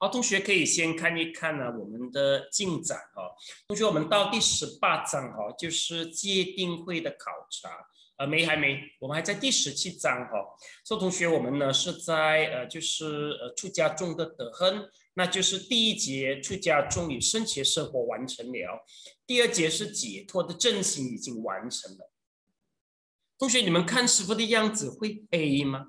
好，同学可以先看一看我们的进展同学，我们到第18章就是界定会的考察。还没，我们还在第17章所以同学，我们呢是在就是出家众的德行，那就是第1节出家众与圣洁生活完成了，第2节是解脱的正行已经完成了。同学，你们看师父的样子会 A 吗？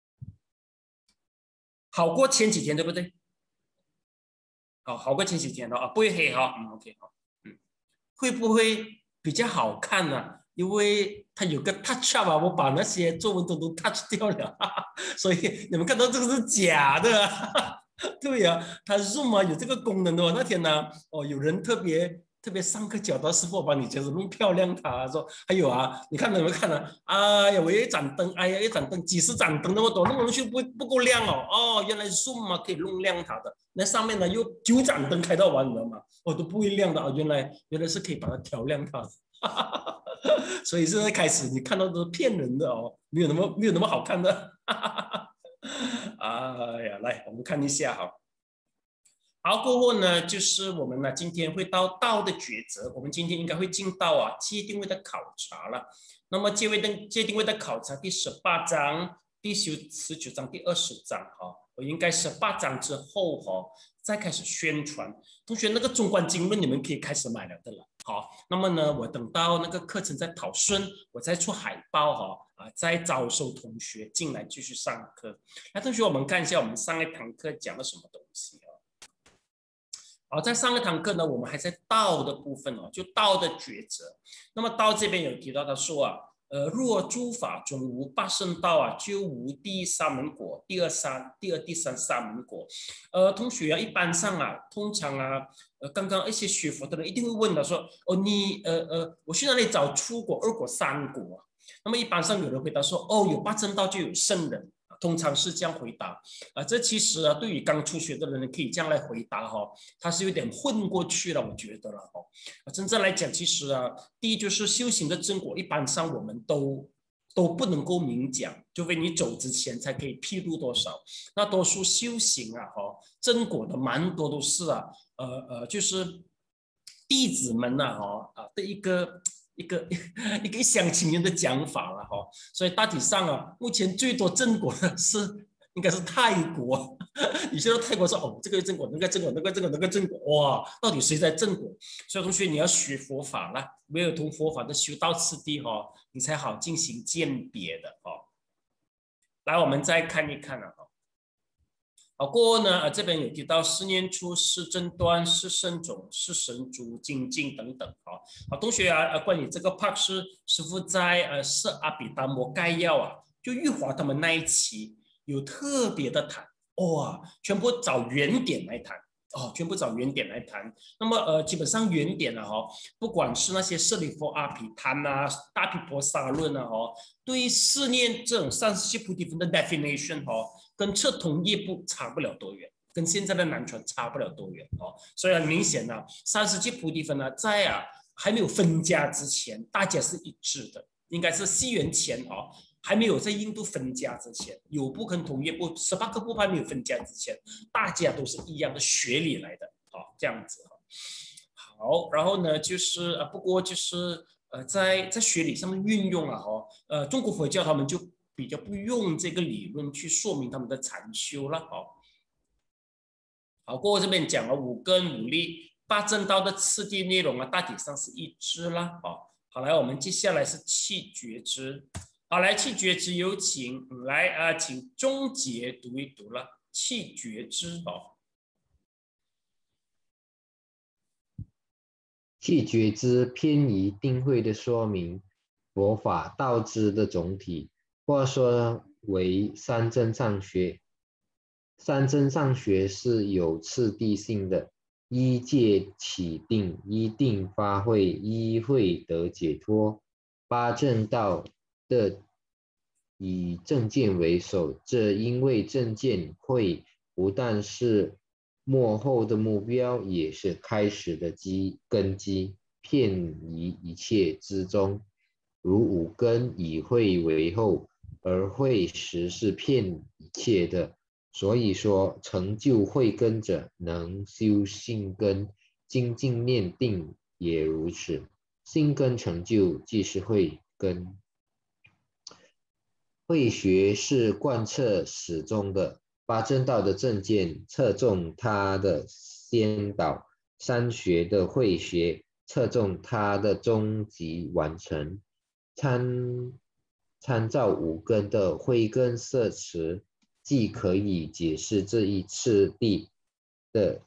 好过前几天对不对？好过前几天不会黑OK 会不会比较好看呢？因为它有个 touch up 我把那些作文都 touch 掉了，所以你们看到这个是假的。对呀，它 Zoom 有这个功能的那天呢，有人特别上课教导师傅把你就是弄漂亮它，说还有你看有没有看哎呀，我有一盏灯，哎呀，一盏灯几十盏灯那么多，弄上去不够亮原来 Zoom 可以弄亮它的，那上面呢有9盏灯开到完，你知道吗？都不会亮的原来是可以把它调亮它的。所以现在开始你看到都是骗人的没有那么好看的。哎呀，来我们看一下好，过后呢，就是我们呢今天会到道的抉择，我们今天应该会进到界定位的考察了。那么界定位的考察第18章、第19章、第20章我应该18章之后再开始宣传。同学，那个中观经论你们可以开始买了的了。好，那么呢，我等到那个课程在讨顺，我再出海报再招收同学进来继续上课。那同学，我们看一下我们上一堂课讲了什么东西好，在上一堂课呢，我们还在道的部分就道的抉择。那么道这边有提到他说若诸法中无八圣道就无第一沙门果、第二、第三沙门果。同学一般上通常刚刚一些学佛的人一定会问的说，我去哪里找初果、2果、3果那么一般上有人回答说，有八正道就有圣人。通常是这样回答这其实对于刚初学的人可以这样来回答他是有点混过去了，我觉得了真正来讲，其实第一就是修行的正果，一般上我们都不能够明讲，除非你走之前才可以披露多少。那多数修行正果的蛮多都是就是弟子们的一厢情愿的讲法了所以大体上目前最多正果的应该是泰国。你现在泰国说这个正果，那个正果，那个正果，那个正果，哇，到底谁在正果？所以同学你要学佛法啦，没有同佛法的修道次第你才好进行鉴别的来，我们再看一看过后呢这边有提到4念处、4正断、4圣种、4神足、精进等等同学关于这个 part 师父在是阿比达摩概要就玉华他们那一期有特别的谈全部找原点来谈全部找原点来谈。那么基本上原点不管是那些舍利弗阿毗昙大毗婆沙论对4念这种37菩提分的 definition 跟彻同业部差不了多远，跟现在的南传差不了多远所以很明显37菩提分在还没有分家之前，大家是一致的，应该是西元前还没有在印度分家之前，有部跟同业部18个部派没有分家之前，大家都是一样的学理来的这样子好，然后呢就是不过就是在学理上面运用中国佛教他们就比较不用这个理论去说明他们的禅修了好，过后这边讲了5根5力8正道的次第内容大体上是一致了好，来我们接下来是气觉知。好，来气觉知有请来请钟杰读一读了气觉知气觉知偏移定慧的说明，佛法道知的总体，或说为三真上学。三真上学是有次第性的，依戒起定，依定发慧，依慧得解脱。8正道的以正见为首，这因为正见慧不但是末后的目标，也是开始的根基，遍于一切之中。如5根以慧为后，而慧实是遍一切的。 所以说，成就慧根者能修性根，精进念定也如此。性根成就即是慧根。慧学是贯彻始终的，八正道的正见侧重它的先导，三学的慧学侧重它的终极完成。参照五根的慧根摄持，既可以解释这一次第的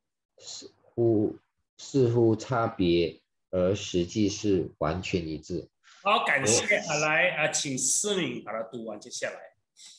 似乎差别，而实际是完全一致。 好，感谢来请思敏把它读完，接下来。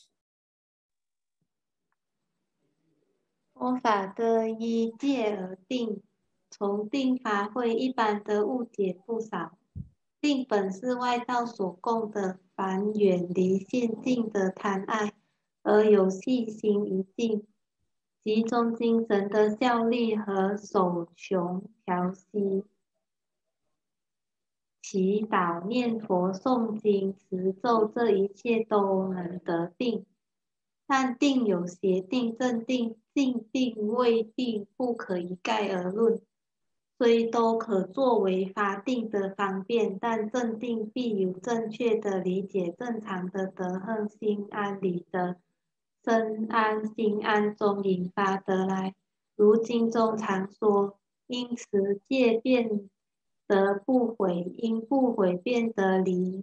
佛法的依戒而定，从定法会一般的误解不少。定本是外道所供的，凡远离现境的贪爱，而有细心一定，集中精神的效力和守穷调息。祈祷、念佛、诵经、持咒，这一切都能得定。但定有邪定、正定、静定、未定，不可一概而论。虽都可作为发定的方便，但正定必有正确的理解正常的德行心安理得，身安心安中引发得来。如经中常说，因持戒便得不悔，因不悔便得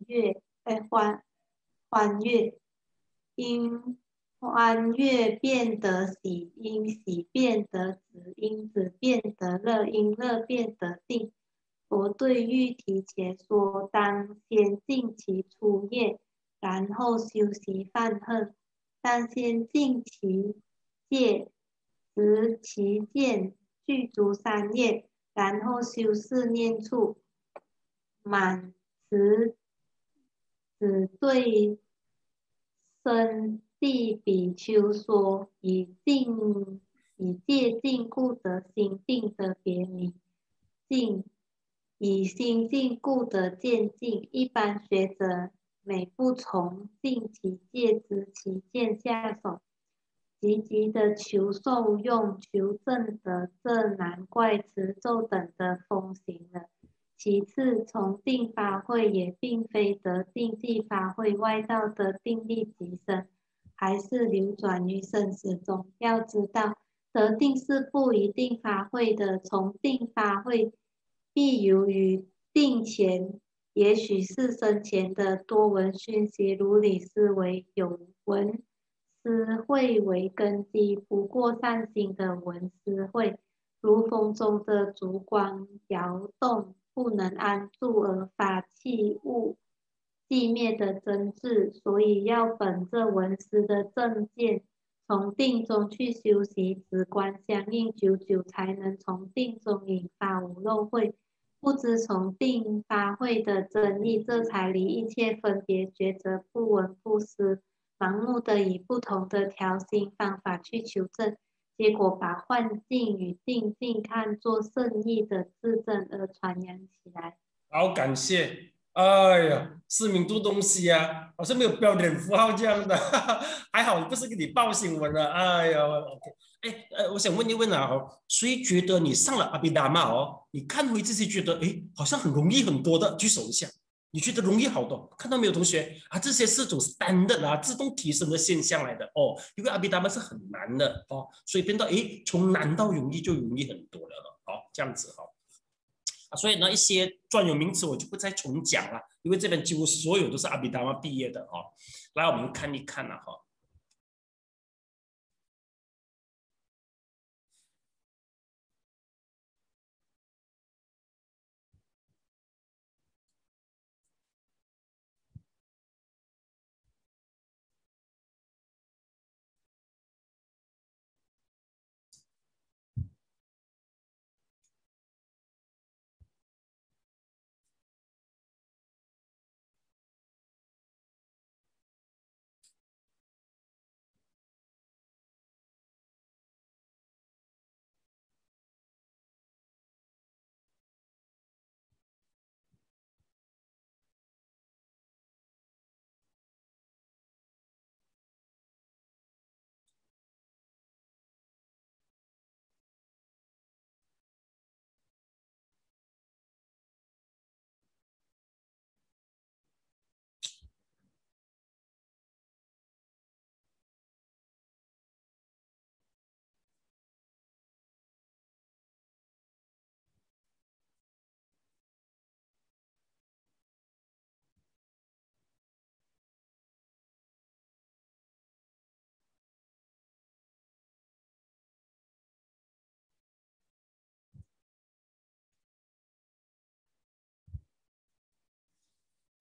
欢悦，因欢悦便得喜，因喜便得止，因止便得乐，因乐便得定。佛对喻提前说，当先尽其初业，然后修习梵行。当先尽其戒，持其见，具足三业，然后修四念处。满持只对僧地比丘说，以戒禁故得心定的别名。禁以心静故得见静。一般学者每不从尽其戒之其见下手，积极的求受用、求证得，这难怪持咒等的风行了。其次，从定法会也并非得定即法会，外道的定力极深，还是流转于生死中。要知道，得定是不一定法会的，从定法会必由于定前，也许是生前的多闻熏习如理思维，有闻思会为根基，不过善心的闻思会，如风中的烛光摇动，不能安住而发气物寂灭的真智，所以要本着闻思的正见，从定中去修习，直观相应，久久才能从定中引发无漏慧。不知从定发会的真意，这才离一切分别抉择不闻不思，盲目的以不同的调心方法去求证，结果把幻境与定境看作圣意的自证而传扬起来。 好，感谢。哎呀，思敏读东西啊，好像没有标点符号这样的，还好不是给你报新闻了。哎呀，OK，哎，我想问一问啊，谁觉得你上了阿毗达玛哦，你看回自己觉得，哎，好像很容易很多的，举手一下。你觉得容易好多？看到没有，同学啊？这些是种 standard 啊，自动提升的现象来的哦。因为阿毗达玛是很难的哦，所以变到从难到容易就容易很多了。好，这样子哈。所以呢，一些专有名词我就不再重讲了，因为这边几乎所有都是阿毗达玛毕业的哈。来，我们看一看了哈。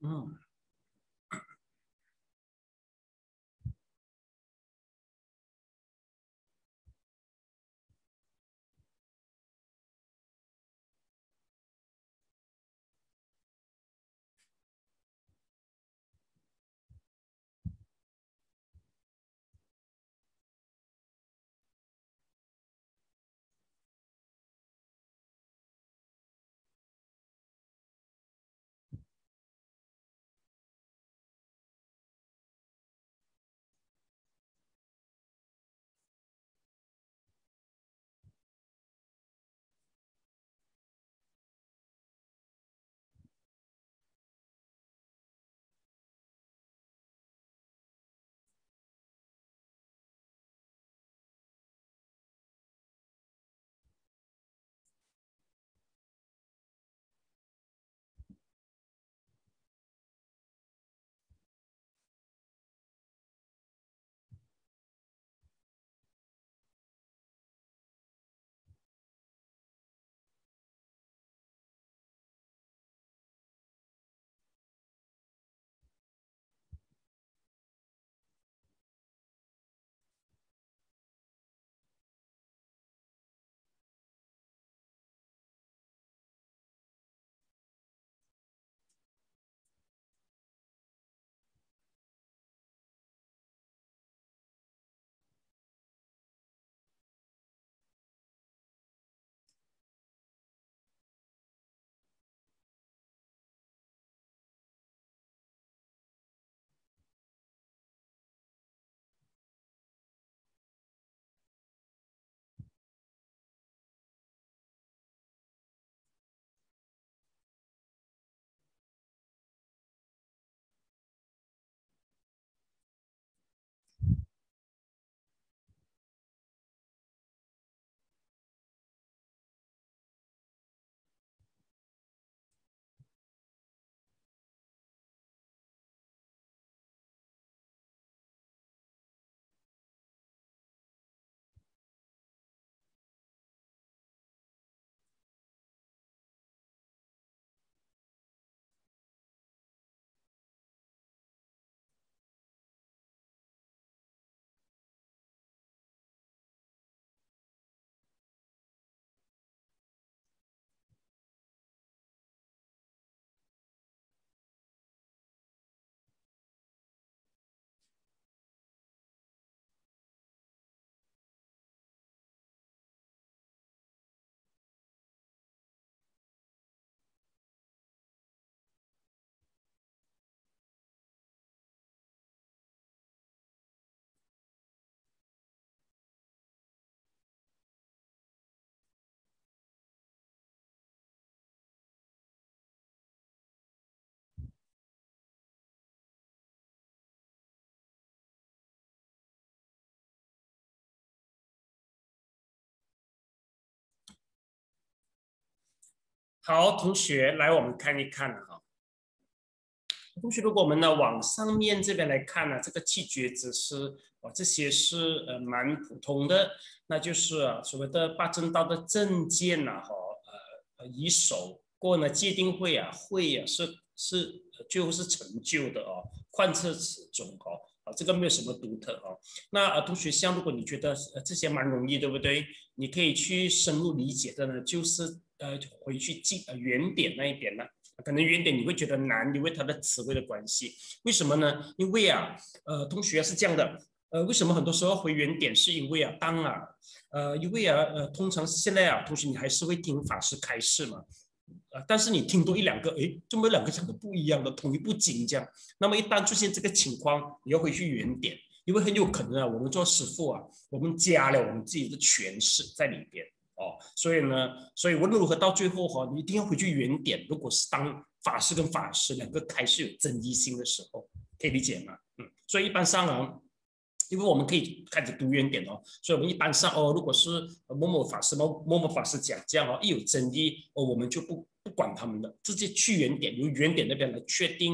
好，同学，来我们看一看哈。同学，如果我们呢往上面这边来看呢，这个七觉之师这些是蛮普通的，那就是所谓的八正道的正见呐以守过呢戒定慧慧是最后是成就的贯彻始终这个没有什么独特那同学像如果你觉得这些蛮容易，对不对？你可以去深入理解的呢，就是回去原点那一边呢。可能原点你会觉得难，因为它的词汇的关系。为什么呢？因为同学是这样的，为什么很多时候回原点？是因为因为通常现在同学你还是会听法师开示嘛，但是你听多一两个，这么两个讲的不一样的同一部经这样，那么一旦出现这个情况，你要回去原点，因为很有可能我们做师父我们加了我们自己的诠释在里边。所以呢，无论如何到最后你一定要回去原点。如果是当法师跟法师两个开始有争议性的时候，可以理解吗？所以一般上因为我们可以开始读原点所以我们一般上如果是某某法师讲这样一有争议我们就不管他们了，直接去原点，由原点那边来确定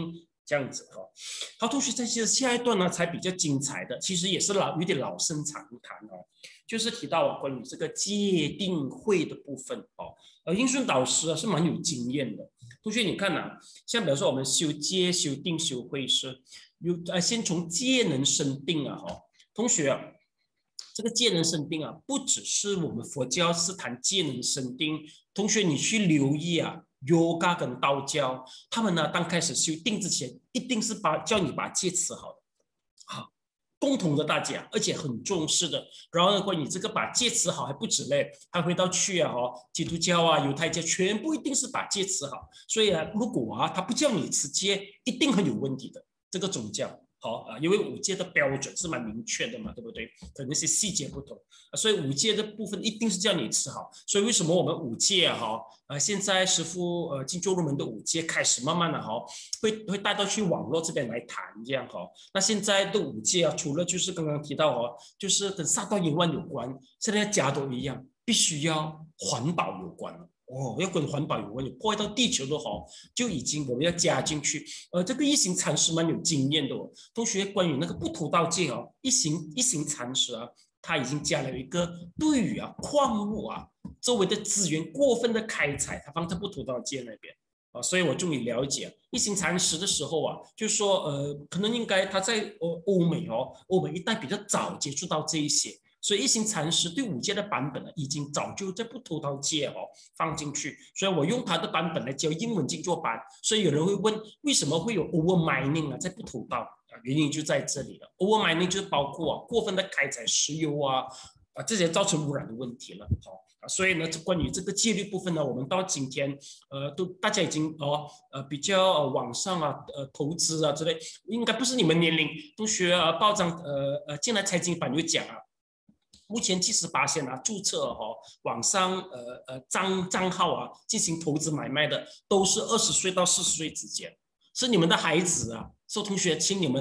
这样子哈。好，同学，在下一段呢才比较精彩的，其实也是有点老生常谈哦，就是提到关于这个戒定慧的部分哦。英顺导师是蛮有经验的。同学，你看啊，像比如说我们修戒、修定、修慧是先从戒能生定啊哈。同学啊，这个戒能生定啊，不只是我们佛教是谈戒能生定。同学，你去留意啊，Yoga 跟道教，他们呢刚开始修定之前，一定是叫你把戒持好的，好，共同的大家，而且很重视的。然后如果你这个把戒持好还不止嘞，还回到去啊基督教啊、犹太教全部一定是把戒持好。所以啊，如果啊他不叫你持戒，一定很有问题的这个宗教。好因为五戒的标准是蛮明确的嘛，对不对？可能是细节不同所以五戒的部分一定是叫你持好。所以为什么我们五戒现在师父进入门的五戒开始慢慢的会带到去网络这边来谈这样那现在的五戒啊，除了就是刚刚提到就是跟杀盗淫乱有关，现在加都一样，必须要环保有关了。要跟环保有关，有破坏到地球的就已经我们要加进去。这个一行禅师蛮有经验的同学，关于那个不偷盗戒一行禅师啊，他已经加了一个对于矿物周围的资源过分的开采，他放在不偷盗戒那边所以我终于了解一行禅师的时候就是说可能应该他在欧美一带比较早接触到这一些。所以一行禅师对五戒的版本已经早就在不偷盗戒放进去，所以我用他的版本来教英文静坐班。所以有人会问，为什么会有 overmining 在不偷盗原因就在这里了。overmining 就是包括过分的开采石油这些造成污染的问题了所以呢，关于这个戒律部分呢，我们到今天大家已经比较网上投资之类，应该不是你们年龄同学报章进来财经版有讲目前78%注册网上账号进行投资买卖的都是20岁到40岁之间，是你们的孩子所以同学请你们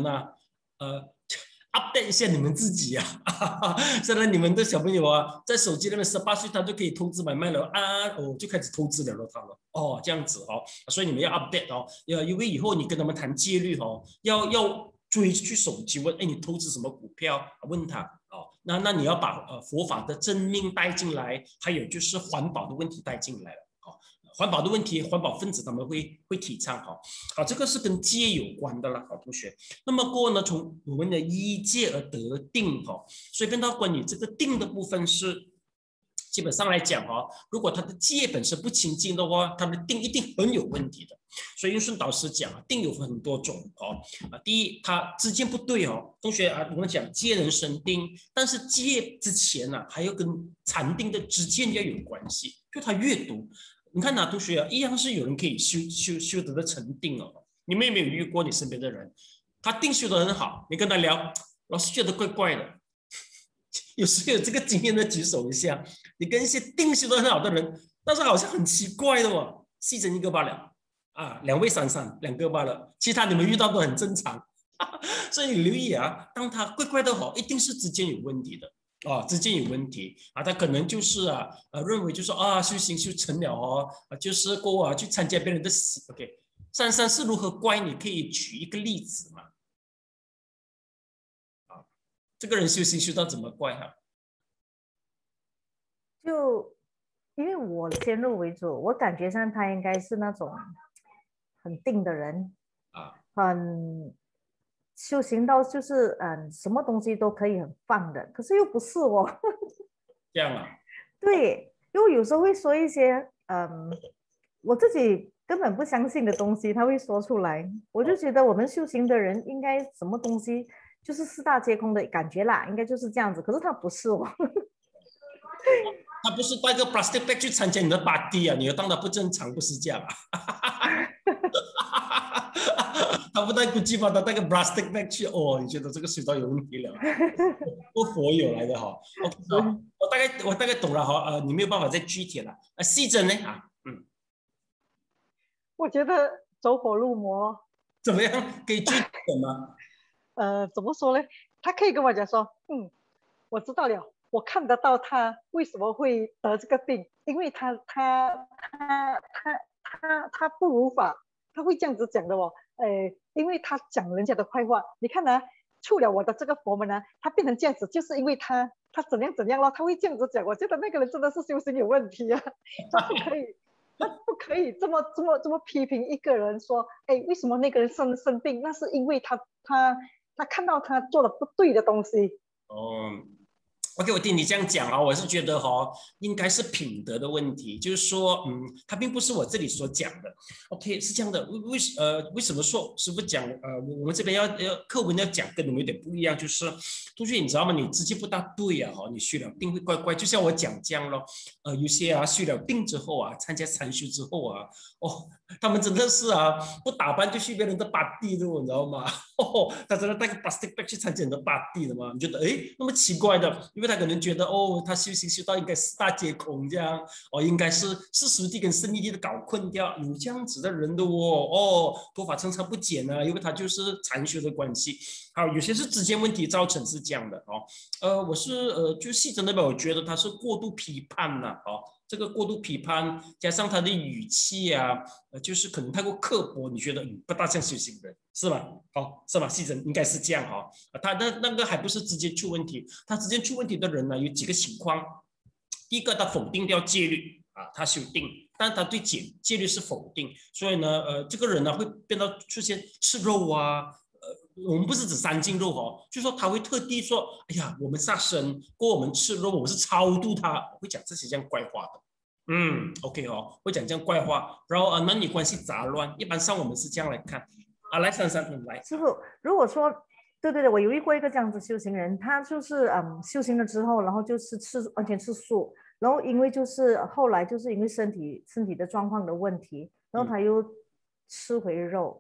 update 一下你们自己现在你们的小朋友在手机那边18岁他就可以投资买卖了就开始投资了他了这样子所以你们要 update因为以后你跟他们谈戒律要追去手机问你投资什么股票问他那你要把佛法的真命带进来，还有就是环保的问题带进来了环保的问题，环保分子他们会提倡这个是跟戒有关的了同学。那么过后呢，从我们的依戒而得定所以变到关于这个定的部分是基本上来讲如果他的戒本身不清净的话，他的定一定很有问题的。所以英顺导师讲定有很多种第一，他之间不对同学我们讲戒能生定，但是戒之前还要跟禅定的之间要有关系，就他阅读。你看同学一样是有人可以修得成定你们有没有遇过你身边的人，他定修得很好，你跟他聊，老是觉得怪怪的。有时有这个经验的举手一下，你跟一些定修得很好的人，但是好像很奇怪的细整一个罢了两位闪闪两个罢了，其他你们遇到都很正常所以你留意当他怪怪的一定是之间有问题的之间有问题他可能就是认为就是修行修成了就是过去参加别人的喜 OK。 珊珊是如何怪？你可以举一个例子吗？这个人修行修到怎么怪就因为我先入为主，我感觉上他应该是那种很定的人很修行到就是什么东西都可以很放的，可是又不是这样对，因为有时候会说一些我自己根本不相信的东西，他会说出来，我就觉得我们修行的人应该什么东西就是四大皆空的感觉啦，应该就是这样子，可是他不是他不是带个 plastic bag 去参加你的 party 你又当他不正常，不是这样他不带 Gucci 包，他带个 plastic bag 去你觉得这个水道有问题了不佛友来的OK 我大概懂了你没有办法再具体了细针呢我觉得走火入魔怎么样？可以具体点吗？ 怎么说呢？他可以跟我讲说，我知道了，我看得到他为什么会得这个病，因为他不如法，他会这样子讲的因为他讲人家的坏话。你看啊，出了我的这个佛门啊，他变成这样子，就是因为他怎样怎样了，他会这样子讲。我觉得那个人真的是修行有问题啊，他不可以。那不可以这么批评一个人说，哎，为什么那个人生病？那是因为他看到他做的不对的东西。 OK， 我听你这样讲啊，我是觉得应该是品德的问题，就是说，它并不是我这里所讲的。OK， 是这样的，为什么说师父讲，我们这边要课文要讲跟你们有点不一样，就是同学你知道吗？你直接不大对啊，你学了定会怪怪，就像我讲这样咯。有些啊学了定之后啊，参加禅修之后啊，他们真的是啊不打扮就去别人的巴蒂的，你知道吗？他真的带个 plastic bag 去参加人的巴蒂的嘛？你觉得那么奇怪的？因为他可能觉得他修行修到应该四大皆空这样，应该是世俗谛跟胜义谛的搞困掉，有这样子的人的头发常常不剪啊，因为他就是禅修的关系。好，有些是之间问题造成是这样的我是就细致那边我觉得他是过度批判了这个过度批判加上他的语气啊，就是可能太过刻薄，你觉得不大像修行人是吧？是吧？细致应该是这样他那个还不是直接出问题，他直接出问题的人呢有几个情况。第一个，他否定掉戒律他修定，但他对戒律是否定，所以呢这个人呢会变到出现吃肉啊。我们不是指三净肉就说他会特地说，哎呀，我们杀生过我们吃肉，我们是超度他，会讲这些这样怪话的。OK 会讲这样怪话，然后男女关系杂乱，一般上我们是这样来看来珊珊来。 师父，如果说对，我有遇过一个这样子修行人，他就是修行了之后，然后就是完全吃素，然后因为就是后来就是因为身体的状况的问题，然后他又吃回肉。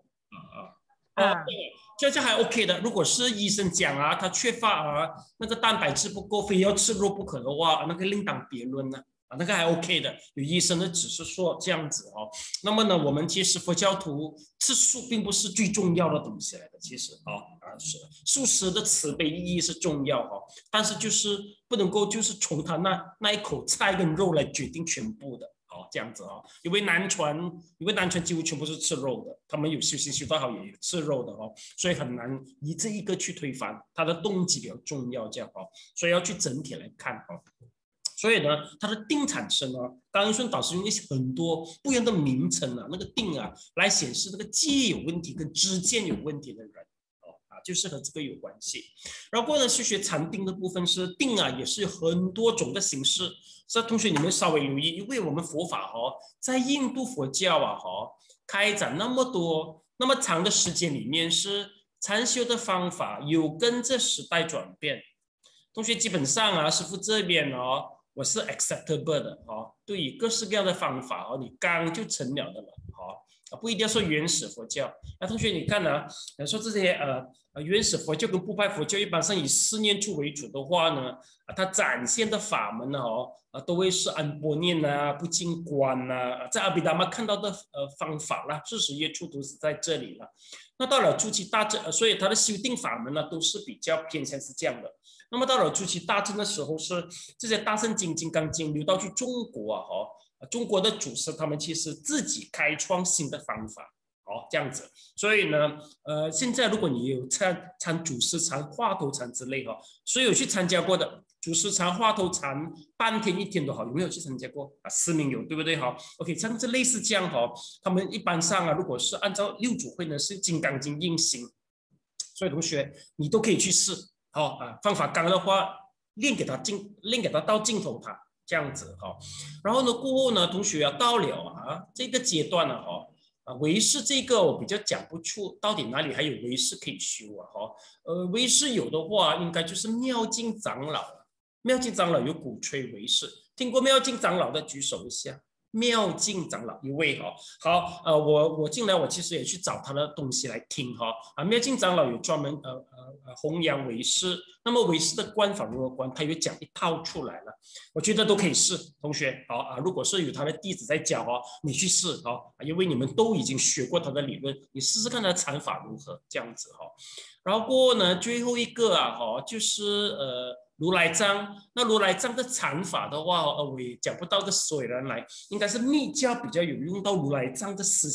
这还 OK 的。如果是医生讲他缺乏那个蛋白质不够，非要吃肉不可的话，那个另当别论呢。那个还 OK 的，有医生的只是说这样子那么呢，我们其实佛教徒吃素并不是最重要的东西来的，其实是素食的慈悲意义是重要但是就是不能够就是从他那一口菜跟肉来决定全部的。这样子因为南传几乎全部是吃肉的，他们有修行修到好也有吃肉的所以很难以这一个去推翻，他的动机比较重要这样所以要去整体来看所以呢，它的定产生刚刚说导师用很多不一样的名称那个定来显示这个戒有问题跟知见有问题的人就是和这个有关系。然后呢，去学禅定的部分是定也是有很多种的形式。所以同学你们稍微留意，因为我们佛法在印度佛教开展那么长的时间里面，是禅修的方法有跟着时代转变。同学基本上师父这边我是 acceptable 的对于各式各样的方法你刚就成了的了不一定要说原始佛教。同学你看说这些原始佛教跟部派佛教一般上以四念处为主的话呢它展现的法门都会是安般念不净观在阿毗达摩看到的方法啦40业处都是在这里了。那到了初期大正所以它的修定法门都是比较偏向是这样的。那么到了初期大正的时候，是这些大圣经金刚经流到去中国中国的祖师他们其实自己开创新的方法这样子。所以呢现在如果你有参祖师禅华头禅之类所以有去参加过的祖师禅华头禅半天一天都好，有没有去参加过思明有对不对OK 像这类似这样他们一般上如果是按照六祖会呢是金刚经印心，所以同学你都可以去试方法刚的话练给他到尽头这样子然后呢过后呢同学到了这个阶段唯识这个我比较讲不出到底哪里还有唯识可以修唯识有的话应该就是妙净长老了。妙净长老有鼓吹唯识，听过妙净长老的举手一下。妙净长老一位好我进来我其实也去找他的东西来听妙净长老有专门弘扬唯识，那么唯识的观法如何观他有讲一套出来了，我觉得都可以试。同学如果是有他的弟子在教你去试因为你们都已经学过他的理论，你试试看他的禅法如何这样子然后过后呢最后一个就是如来藏。那如来藏的禅法的话我也讲不到个所以然来，应该是密教比较有用到如来藏的思想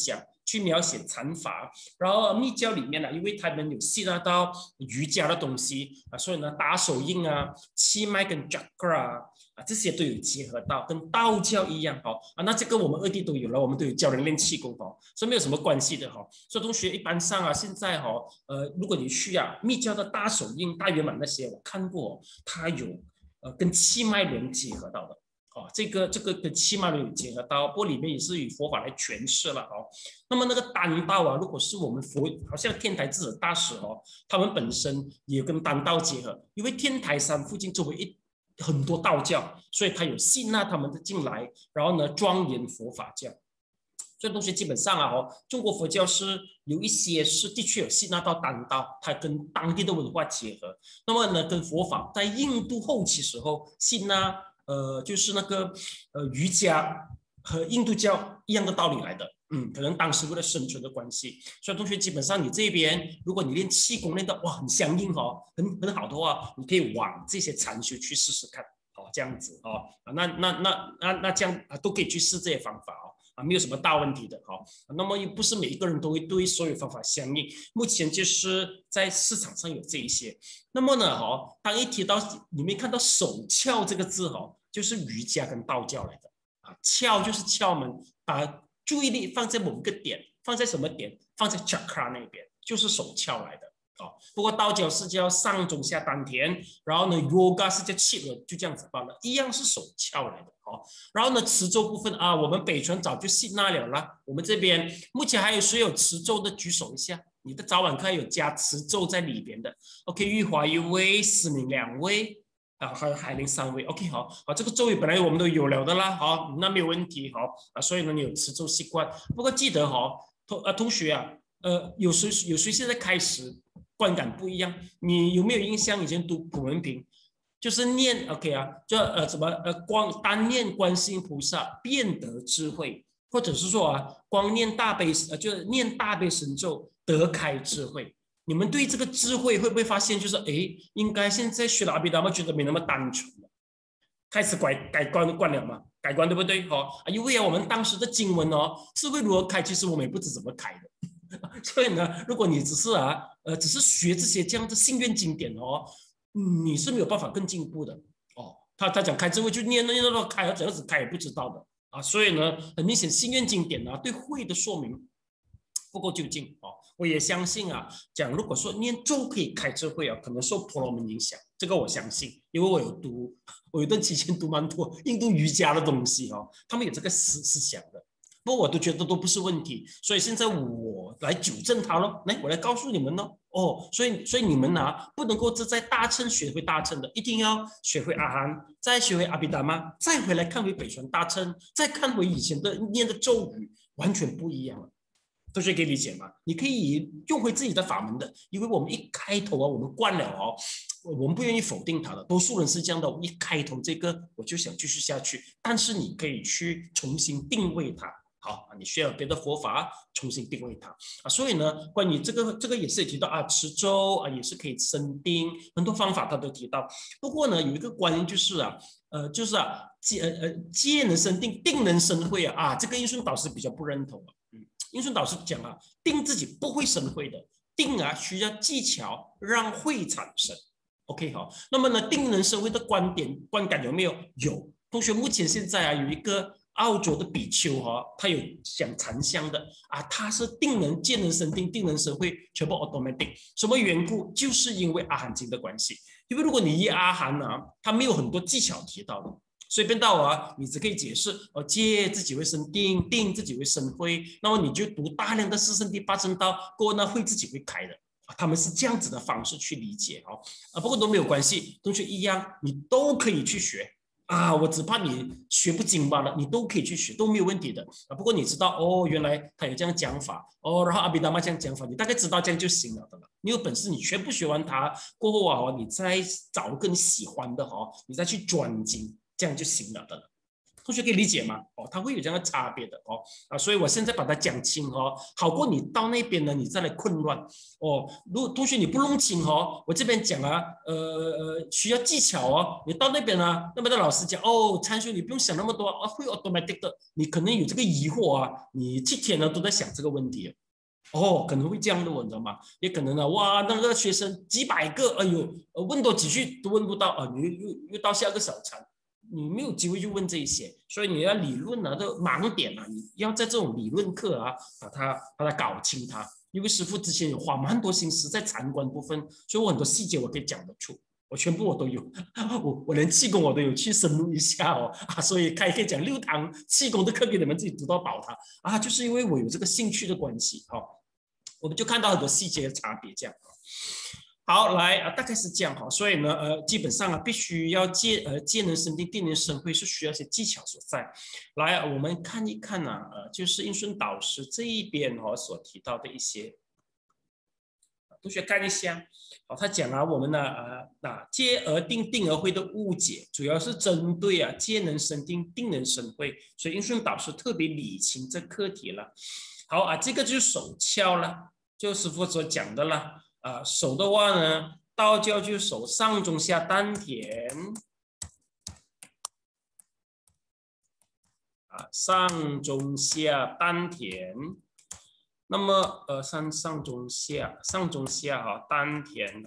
去描写禅法。然后密教里面呢，因为他们有吸纳到瑜伽的东西啊，所以呢打手印啊、气脉跟 chakra 啊这些都有结合到，跟道教一样那这个我们二地都有了，我们都有教人练气功所以没有什么关系的所以同学一般上啊，现在如果你去密教的大手印、大圆满那些，我看过它有跟气脉轮结合到的。这个跟气脉轮有结合到，不过里面也是以佛法来诠释了那么那个丹道啊，如果是我们佛，好像天台智者大师他们本身也跟丹道结合，因为天台山附近周围很多道教，所以他有吸纳他们的进来，然后呢庄严佛法教。所以同学基本上中国佛教是有一些是的确有吸纳到丹道，它跟当地的文化结合。那么呢，跟佛法在印度后期时候吸纳就是那个瑜伽和印度教一样的道理来的。可能当时为了生存的关系，所以同学基本上你这边如果你练气功练到很相应很好的话，你可以往这些禅修去试试看这样子那这样都可以去试这些方法没有什么大问题的那么不是每一个人都会对所有方法相应，目前就是在市场上有这一些。那么呢当一提到你们看到手窍这个字就是瑜伽跟道教来的窍就是窍门，把注意力放在某个点，放在什么点？放在 chakra 那边，就是手窍来的不过道教是叫上中下丹田，然后呢 yoga 是叫气轮，就这样子罢了，一样是手窍来的然后呢持咒部分我们北传早就吸纳了啦。我们这边目前还有谁有持咒的举手一下，你的早晚课有加持咒在里边的。 OK， 玉华一位，思明2位还有海玲3位。 OK 好，这个咒语本来我们都有了的啦那没有问题所以呢你有持咒习惯。不过记得同学有谁现在开始观感不一样？你有没有印象以前读普门品就是念 OK 单念观世音菩萨便得智慧，或者是说光念大悲就是念大悲神咒得开智慧。你们对这个智慧会不会发现就是应该现在学了阿毗达摩觉得没那么单纯了，开始改观了嘛？改观对不对因为我们当时的经文智慧如何开，其实我们也不知怎么开的所以呢，如果你只是学这些这样的信愿经典你是没有办法更进步的他讲开智慧就念到开，怎样子开也不知道的所以呢，很明显信愿经典对慧的说明不够究竟我也相信讲如果说念咒可以开智慧可能受婆罗门影响，这个我相信，因为我有一段期间读蛮多印度瑜伽的东西他们有这个思想的。不过我都觉得都不是问题，所以现在我来纠正它咯，我来告诉你们咯所以你们不能够只在大乘学会大乘的，一定要学会阿含，再学会阿毗达摩，再回来看回北传大乘，再看回以前的念的咒语，完全不一样了。同学可以理解吗？你可以用回自己的法门的，因为我们一开头我们惯了我们不愿意否定它的，多数人是这样的，我一开头这个我就想继续下去，但是你可以去重新定位它。你需要别的佛法重新定位它所以呢，关于这个也是提到持咒也是可以生定，很多方法他都提到。不过呢，有一个观念就是戒能生定，定能生慧这个印顺导师比较不认同印顺导师讲定自己不会生慧的，定需要技巧让慧产生。OK 好，那么呢，定能生慧的观感有没有？有。同学目前现在有一个澳洲的比丘他有讲禅香的他是戒能生定，定能生慧，全部 automatic。 什么缘故？就是因为阿含经的关系。因为如果你一阿含他没有很多技巧提到的，所以变到你只可以解释戒自己会生定，定自己会生慧，那么你就读大量的四圣谛八正道，过后呢慧自己会开的他们是这样子的方式去理解不过都没有关系，同学一样你都可以去学我只怕你学不精罢了，你都可以去学，都没有问题的不过你知道原来他有这样讲法然后阿毗达摩这样讲法，你大概知道这样就行了的了。你有本事你全部学完它过后你再找个你喜欢的你再去专精，这样就行了的了。 同学可以理解吗？哦，它会有这样的差别的哦所以我现在把它讲清哦，好过你到那边呢，你再来混乱哦。如果同学你不弄清哦，我这边讲啊，需要技巧哦，你到那边呢，那边的老师讲哦，参修你不用想那么多会 automatic 的，你可能有这个疑惑啊，你7天呢都在想这个问题。可能会这样的，你知道吗？也可能呢，哇，那个学生几百个，哎呦，问多几句都问不到啊，你又到下个小餐。你没有机会去问这些，所以你要理论啊，这盲点啊，你要在这种理论课啊，把它搞清它。因为师父之前有花蛮多心思在禅观部分，所以我很多细节我可以讲得出，我全部我都有，我连气功我都有去深入一下所以可以讲6堂气功的课给你们自己读到饱它就是因为我有这个兴趣的关系我们就看到很多细节的差别这样。好，来大概是这样所以呢基本上必须要戒能生定，定能生慧，是需要一些技巧所在。来我们看一看就是印顺导师这一边所提到的一些，同学看一下他讲我们戒而定，定而慧的误解，主要是针对戒能生定，定能生慧，所以印顺导师特别理清这课题了。好这个就是手窍了，就师父所讲的了。手的话呢，道教就手上中下丹田上中下丹田，那么上中下丹田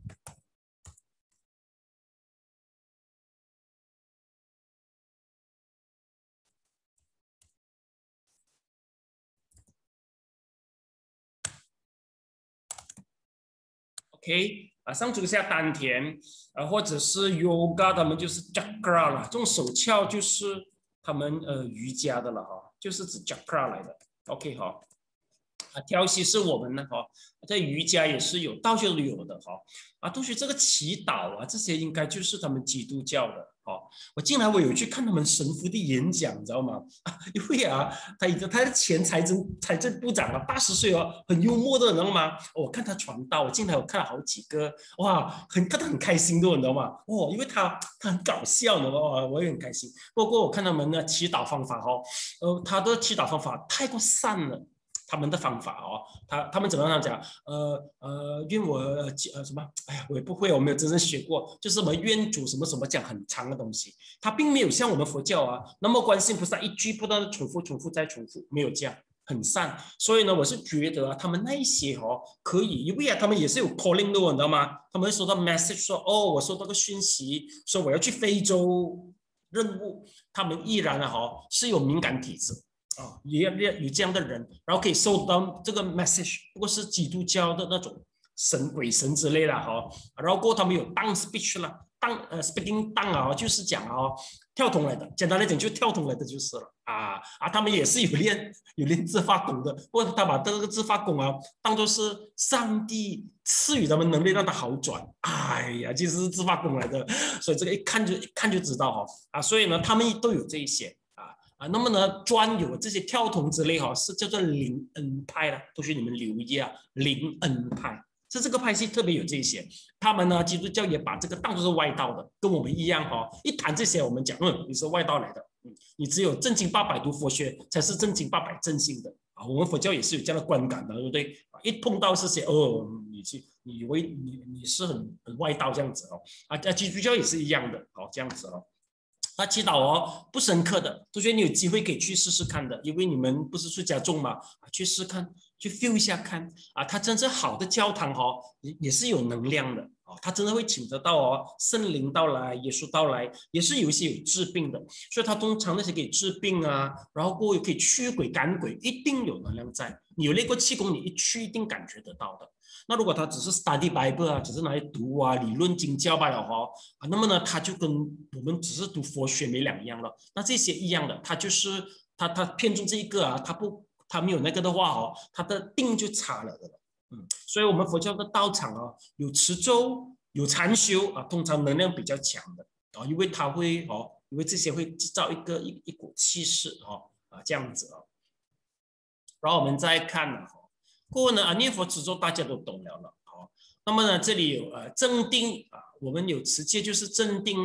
OK 上中下丹田或者是 yoga 他们就是 chakra 了，这种手窍就是他们瑜伽的了就是指 chakra 来的 OK 调息是我们呢在瑜伽也是有，道教都有的同学这个祈祷这些应该就是他们基督教的我进来我有去看他们神父的演讲，你知道吗？因为他的前财政部长80岁很幽默的，你知道吗？我看他传道，我进来我看了好几个，哇，看得很开心的，你知道吗？因为他很搞笑的我也很开心。不过我看他们的祈祷方法他的祈祷方法太过散了。他们的方法他们怎么样讲？愿我什么？哎呀，我也不会，我没有真正学过，就是什么愿主什么什么讲很长的东西，他并没有像我们佛教那么观世音菩萨一句不断的重复再重复，没有这样很散。所以呢，我是觉得他们那一些可以，因为他们也是有 calling 的，你知道吗？他们收到 message 说我收到个讯息，说我要去非洲任务，他们依然是有敏感体质。也有这样的人，然后可以收到这个 message， 不过是基督教的那种鬼神之类的然后过后他们有当 speech 了，speaking 当就是讲跳通来的，简单来讲就跳通来的就是了他们也是有练自发功的，不过他把这个自发功当作是上帝赐予他们能力让他好转，哎呀，其实是自发功来的，所以这个一看就知道所以呢他们都有这一些那么呢，专有这些跳童之类是叫做灵恩派了，同学你们留意灵恩派是这个派系特别有这些，他们呢基督教也把这个当作是外道的，跟我们一样一谈这些我们讲你是外道来的，你只有正经八百读佛学才是正经八百正信的我们佛教也是有这样的观感的，对不对？一碰到这些你以为你是很外道这样子基督教也是一样的这样子祈祷不深刻的，同学你有机会可以去试试看的，因为你们不是出家众嘛去试看，去 feel 一下看它真正好的教堂也是有能量的它真的会请得到圣灵到来，耶稣到来，也是有一些有治病的，所以它通常那些可以治病然后过后可以驱鬼赶鬼，一定有能量在。你有练过气功，你一去一定感觉得到的。那如果他只是 study Bible 只是拿来读理论经教罢了那么呢，他就跟我们只是读佛学没两样了。那这些一样的，他就是他偏重这一个他没有那个的话他的定就差了的所以我们佛教的道场有持咒，有禅修通常能量比较强的因为它会因为这些会制造一股气势这样子然后我们再看过后呢念佛持咒大家都懂了那么呢这里有正定我们有持戒就是正定了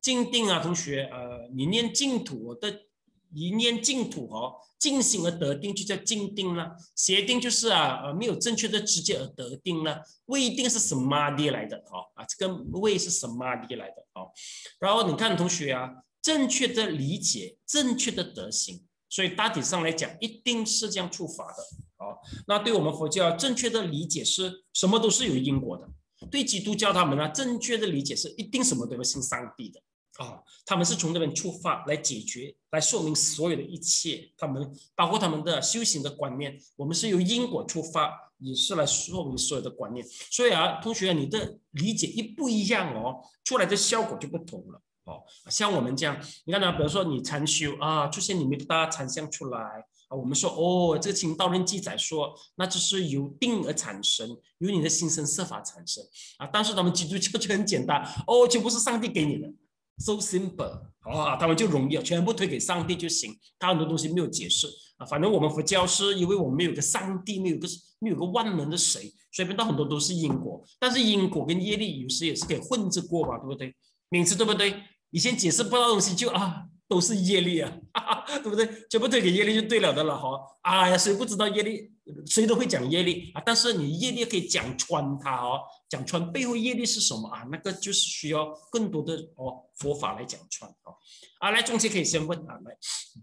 静定啊，同学，你念净土的，一念净土静心而得定就叫静定了，邪定就是没有正确的知见而得定了，未定是samadhi来的这个未是samadhi来的然后你看同学正确的理解，正确的德行，所以大体上来讲，一定是这样触发的那对我们佛教正确的理解是什么都是有因果的，对基督教他们正确的理解是一定什么都要信上帝的他们是从那边出发来解决，来说明所有的一切，他们包括他们的修行的观念，我们是由因果出发，也是来说明所有的观念。所以同学你的理解一不一样出来的效果就不同了像我们这样，你看比如说你禅修出现你们大禅相出来我们说这个清道人记载说，那就是由定而产生，由你的心生色法产生但是他们基督教就很简单全部是上帝给你的。So simple 他们就容易全部推给上帝就行，他很多东西没有解释反正我们佛教是因为我们没有个上帝，没有个万能的谁，所以变到很多都是因果，但是因果跟业力有时也是可以混着过吧，对不对？名词对不对？以前解释不到东西就都是业力对不对？全部推给业力就对了的了谁不知道业力？谁都会讲业力但是你业力可以讲穿它讲穿背后业力是什么那个就是需要更多的佛法来讲穿来，中间可以先问来。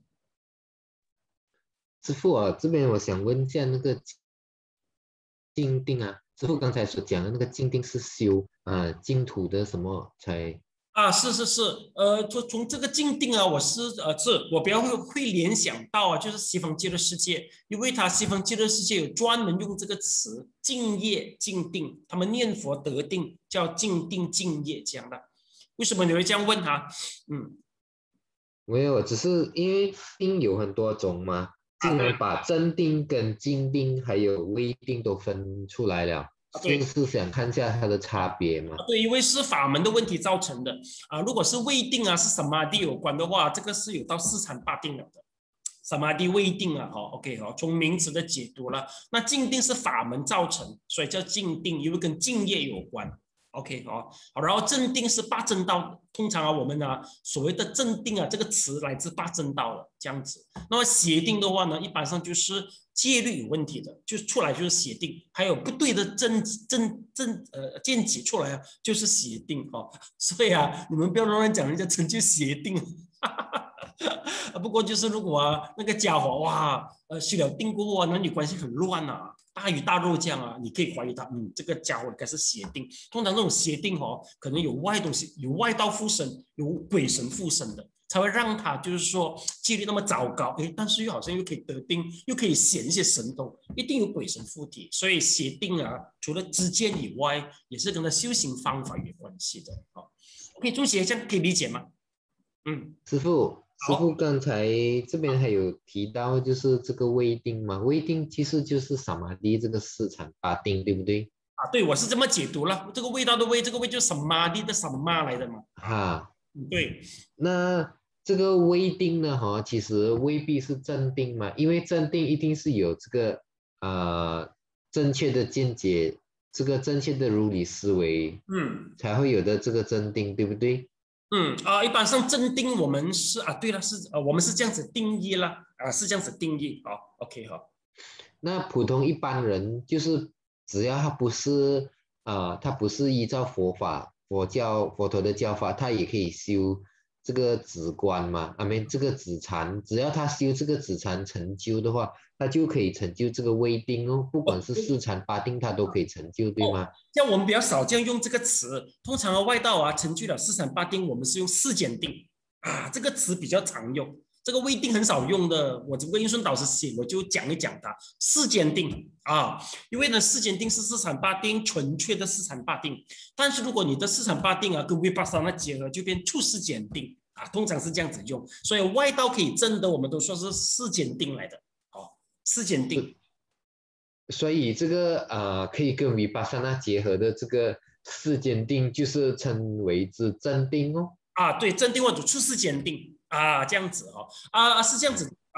师父这边我想问一下那个静定师父刚才所讲的那个静定是修净土的什么才？ 是从这个静定我比较会联想到就是西方极乐世界，因为西方极乐世界有专门用这个词静业静定，他们念佛得定叫静定静业这样的。为什么你会这样问他？ 没有，只是因为定有很多种嘛，竟然把真定跟静定还有微定都分出来了。就是想看一下它的差别嘛。 对，因为是法门的问题造成的如果是未定是samadhi有关的话，这个是有到四禅八定了的。samadhi未定OK 从名词的解读了。那静定是法门造成，所以叫静定，因为跟静业有关。OK 好，然后正定是八正道，通常我们所谓的正定这个词来自八正道了这样子。那么邪定的话呢，一般上就是戒律有问题的，就出来就是邪定，还有不对的见解出来就是邪定所以你们不要乱讲人家成就邪定不过就是如果那个家伙修了定过后男女关系很乱大鱼大肉这样你可以怀疑他这个家伙应该是邪定。通常这种邪定可能有东西，有外道附身，有鬼神附身的，才会让他就是说戒律那么糟糕但是又好像又可以得定，又可以显一些神通，一定有鬼神附体。所以邪定除了知见以外，也是跟他修行方法有关系的OK， 中学这样可以理解吗？ 师父刚才这边还有提到就是这个未定嘛，未定其实就是samadhi这个四禅八定，对不对？ 对，我是这么解读了。这个味道的味，这个味就是samadhi的samma来的嘛。对。 那这个未定呢其实未必是正定嘛，因为正定一定是有这个正确的见解，这个正确的如理思维才会有的这个正定，对不对？ 一般上正定我们是对了，我们是这样子定义了是这样子定义OK 好。 那普通一般人就是只要他不是依照佛陀的教法，他也可以修这个止观嘛，这个止禅，只要他修这个止禅成就的话，他就可以成就这个未定不管是四禅八定他都可以成就，对吗？ 像我们比较少这样用这个词，通常外道成就了四禅八定，我们是用四简定这个词比较常用，这个未定很少用的。我这个印顺导师写，我就讲一讲它四简定因为呢四简定是四禅八定纯粹的四禅八定，但是如果你的四禅八定跟Vipassana结合，就变出四简定通常是这样子用，所以外道可以证的，我们都说是四简定来的四简定。 所以这个可以跟Vipassana结合的这个四简定，就是称为之正定对，正定或者出世简定这样子是这样子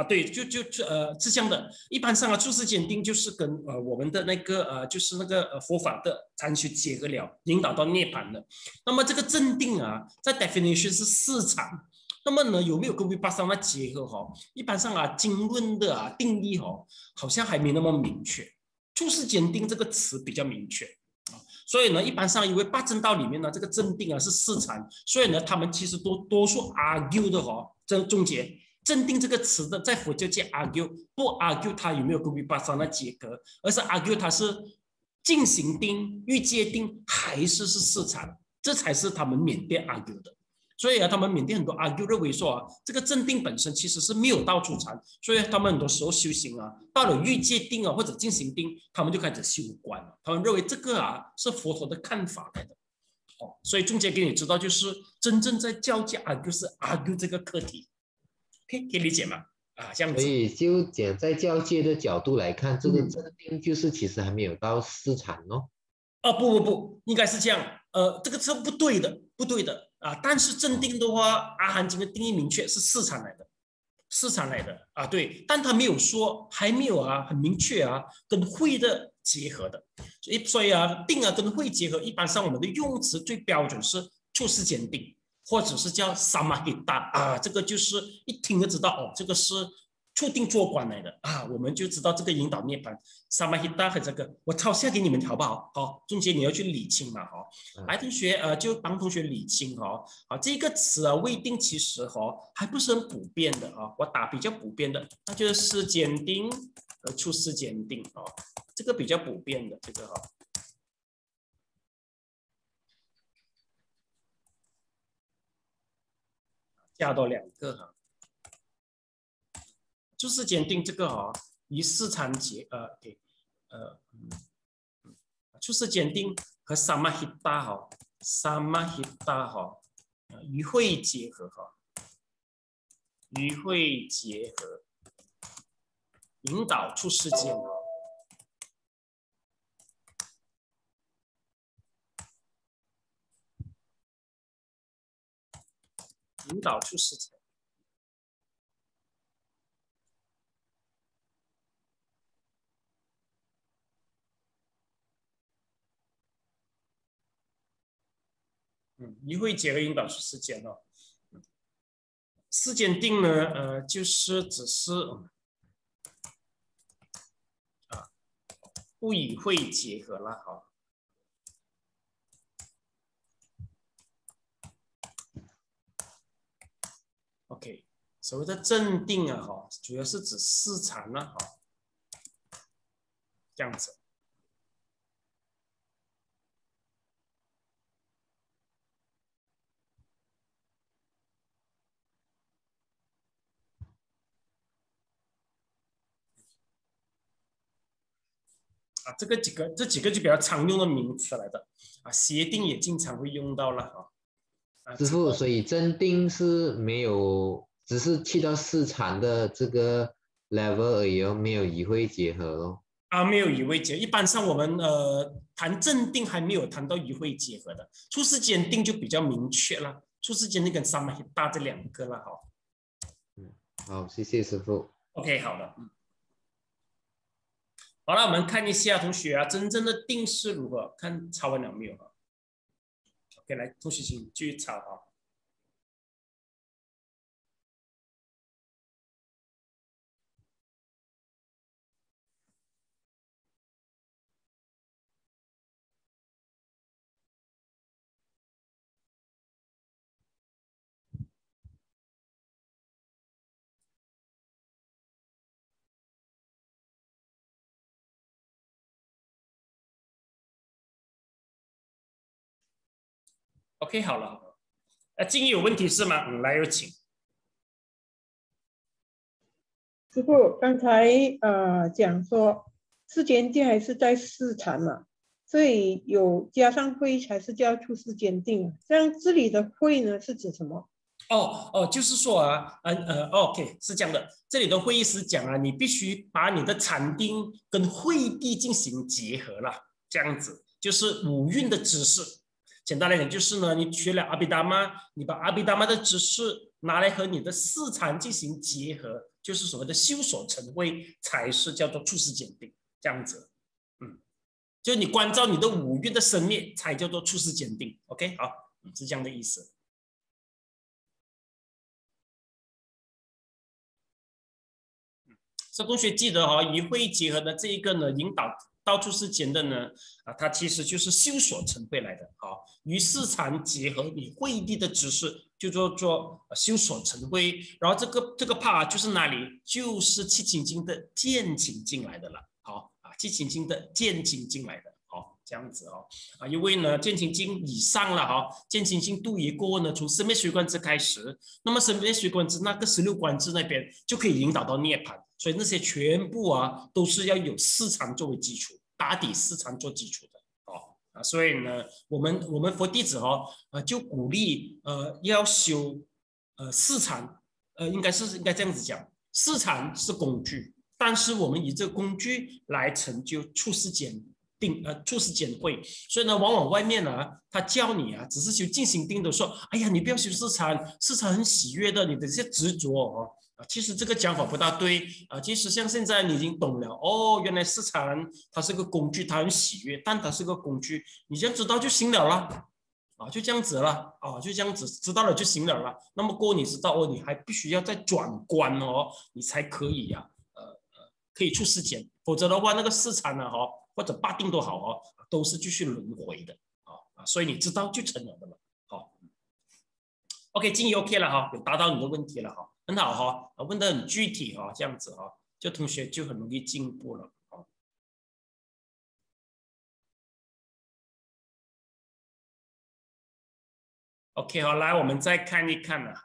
对，是这样的。一般上处事坚定就是跟我们的那个就是那个佛法的禅学结合了，引导到涅槃的。那么这个镇定啊，在 definition 是四禅。那么呢，有没有跟 Vipassana 结合一般上经论的定义好像还没那么明确。处事坚定这个词比较明确。所以呢，一般上因为八正道里面呢，这个镇定是四禅，所以呢，他们其实多数 argue 的这总结镇定这个词的，在佛教界 argue 不 argue 它有没有跟 Vipassana 结合，而是 argue 它是进行定、欲界定还是四禅，这才是他们缅甸 argue 的。所以他们缅甸很多 argue 认为说这个镇定本身其实是没有到初禅，所以他们很多时候修行到了欲界定或者进行定，他们就开始修观了。他们认为这个是佛陀的看法来的。所以总结给你知道，就是真正在教界 argue 是 argue 这个课题。可以理解吗？这样子。 所以就讲在教界的角度来看，这个镇定就是其实还没有到四禅哦。 不，应该是这样。这个是不对的但是镇定的话，阿含经的定义明确是四禅来的，对，但他没有说，还没有很明确跟慧的结合的，所以定跟慧结合，一般上我们的用词最标准是处事坚定，或者是叫 Samatha 这个就是一听就知道这个是处定做观来的我们就知道这个引导涅槃 Samatha 和这个我抄下给你们好不好？好，中间你要去理清嘛来同学就帮同学理清这个词未定其实还不是很普遍的我打比较普遍的，那就是坚定和处事坚定这个比较普遍的这个加多两个处事坚定这个与四禅结处事坚定和 Samatha 与慧结合引导处世间引导处世间。与慧结合引导处世间四坚定呢就是只是不与慧结合了OK， 所谓的镇定主要是指四禅这样子。这几个就比较常用的名词来的协定也经常会用到了师父，所以镇定是没有，只是去到四禅的这个 level 而已没有与慧结合没有与慧结合。一般上我们谈镇定还没有谈到与慧结合的，处事坚定就比较明确了。处事坚定跟 Samatha 这两个了好，谢谢师父。 OK， 好的。好了，我们看一下同学真正的定是如何？看抄完了没有？OK， 来，同学请继续抄OK， 好了。静怡有问题是吗？来，有请。 师父刚才讲说四坚定还是在四禅嘛，所以有加上慧才是叫处事坚定。这样这里的慧呢是指什么？ 就是说OK， 是这样的。这里的会议是讲你必须把你的禅定跟慧地进行结合了，这样子就是五蕴的知识。简单来讲就是呢，你学了阿毗达玛，你把阿毗达玛的知识拿来和你的四禅进行结合， 就是所谓的修所成慧，才是叫做处世间定这样子。就你关照你的五蕴的生灭，才叫做处世间定。OK， 好，是这样的意思。所以同学记得与慧结合的这一个呢，引导到处世间的呢，它其实就是修所成慧来的。与四禅结合，你慧地的知识就叫做修所成慧。然后这个 part 就是哪里？就是七情经的见情经来的了。七情经的见情经来的。这样子因为呢，见情经以上了见情经度一过呢，从生灭随观智开始，那么生灭随观智那个16观智那边就可以引导到涅槃，所以那些全部都是要有四禅作为基础，打底四禅做基础的所以呢，我们佛弟子就鼓励要修四禅，应该这样子讲，四禅是工具，但是我们以这个工具来成就处世间处世间慧。所以呢，往往外面他教你只是修静心定的说，哎呀，你不要修四禅，四禅很喜悦的，你的这些执着其实这个讲法不大对其实像现在你已经懂了原来四禅它是个工具，它很喜悦，但它是个工具，你这样知道就行了啦就这样子了就这样子知道了就行了啦。那么过后你知道你还必须要再转观你才可以可以出世间，否则的话那个四禅或者八定都好都是继续轮回的所以你知道就成了的嘛。OK， 静怡 OK 了有答到你的问题了很好问得很具体这样子就同学就很容易进步了OK 来我们再看一看了。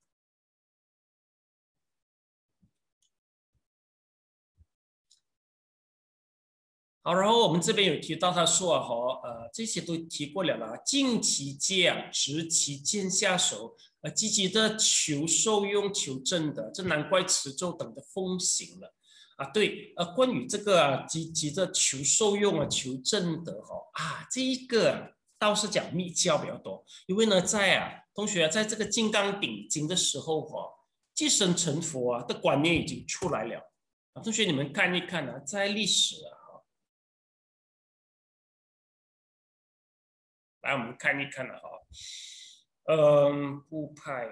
好，然后我们这边有提到他说这些都提过了尽其戒执其剑下手积极的求受用求证的，这难怪持咒等的风行了对关于这个积极的求受用求证的这一个倒是讲密教比较多，因为呢同学在这个金刚顶经的时候寄生成佛的观念已经出来了同学你们看一看在历史来我们看一看了部派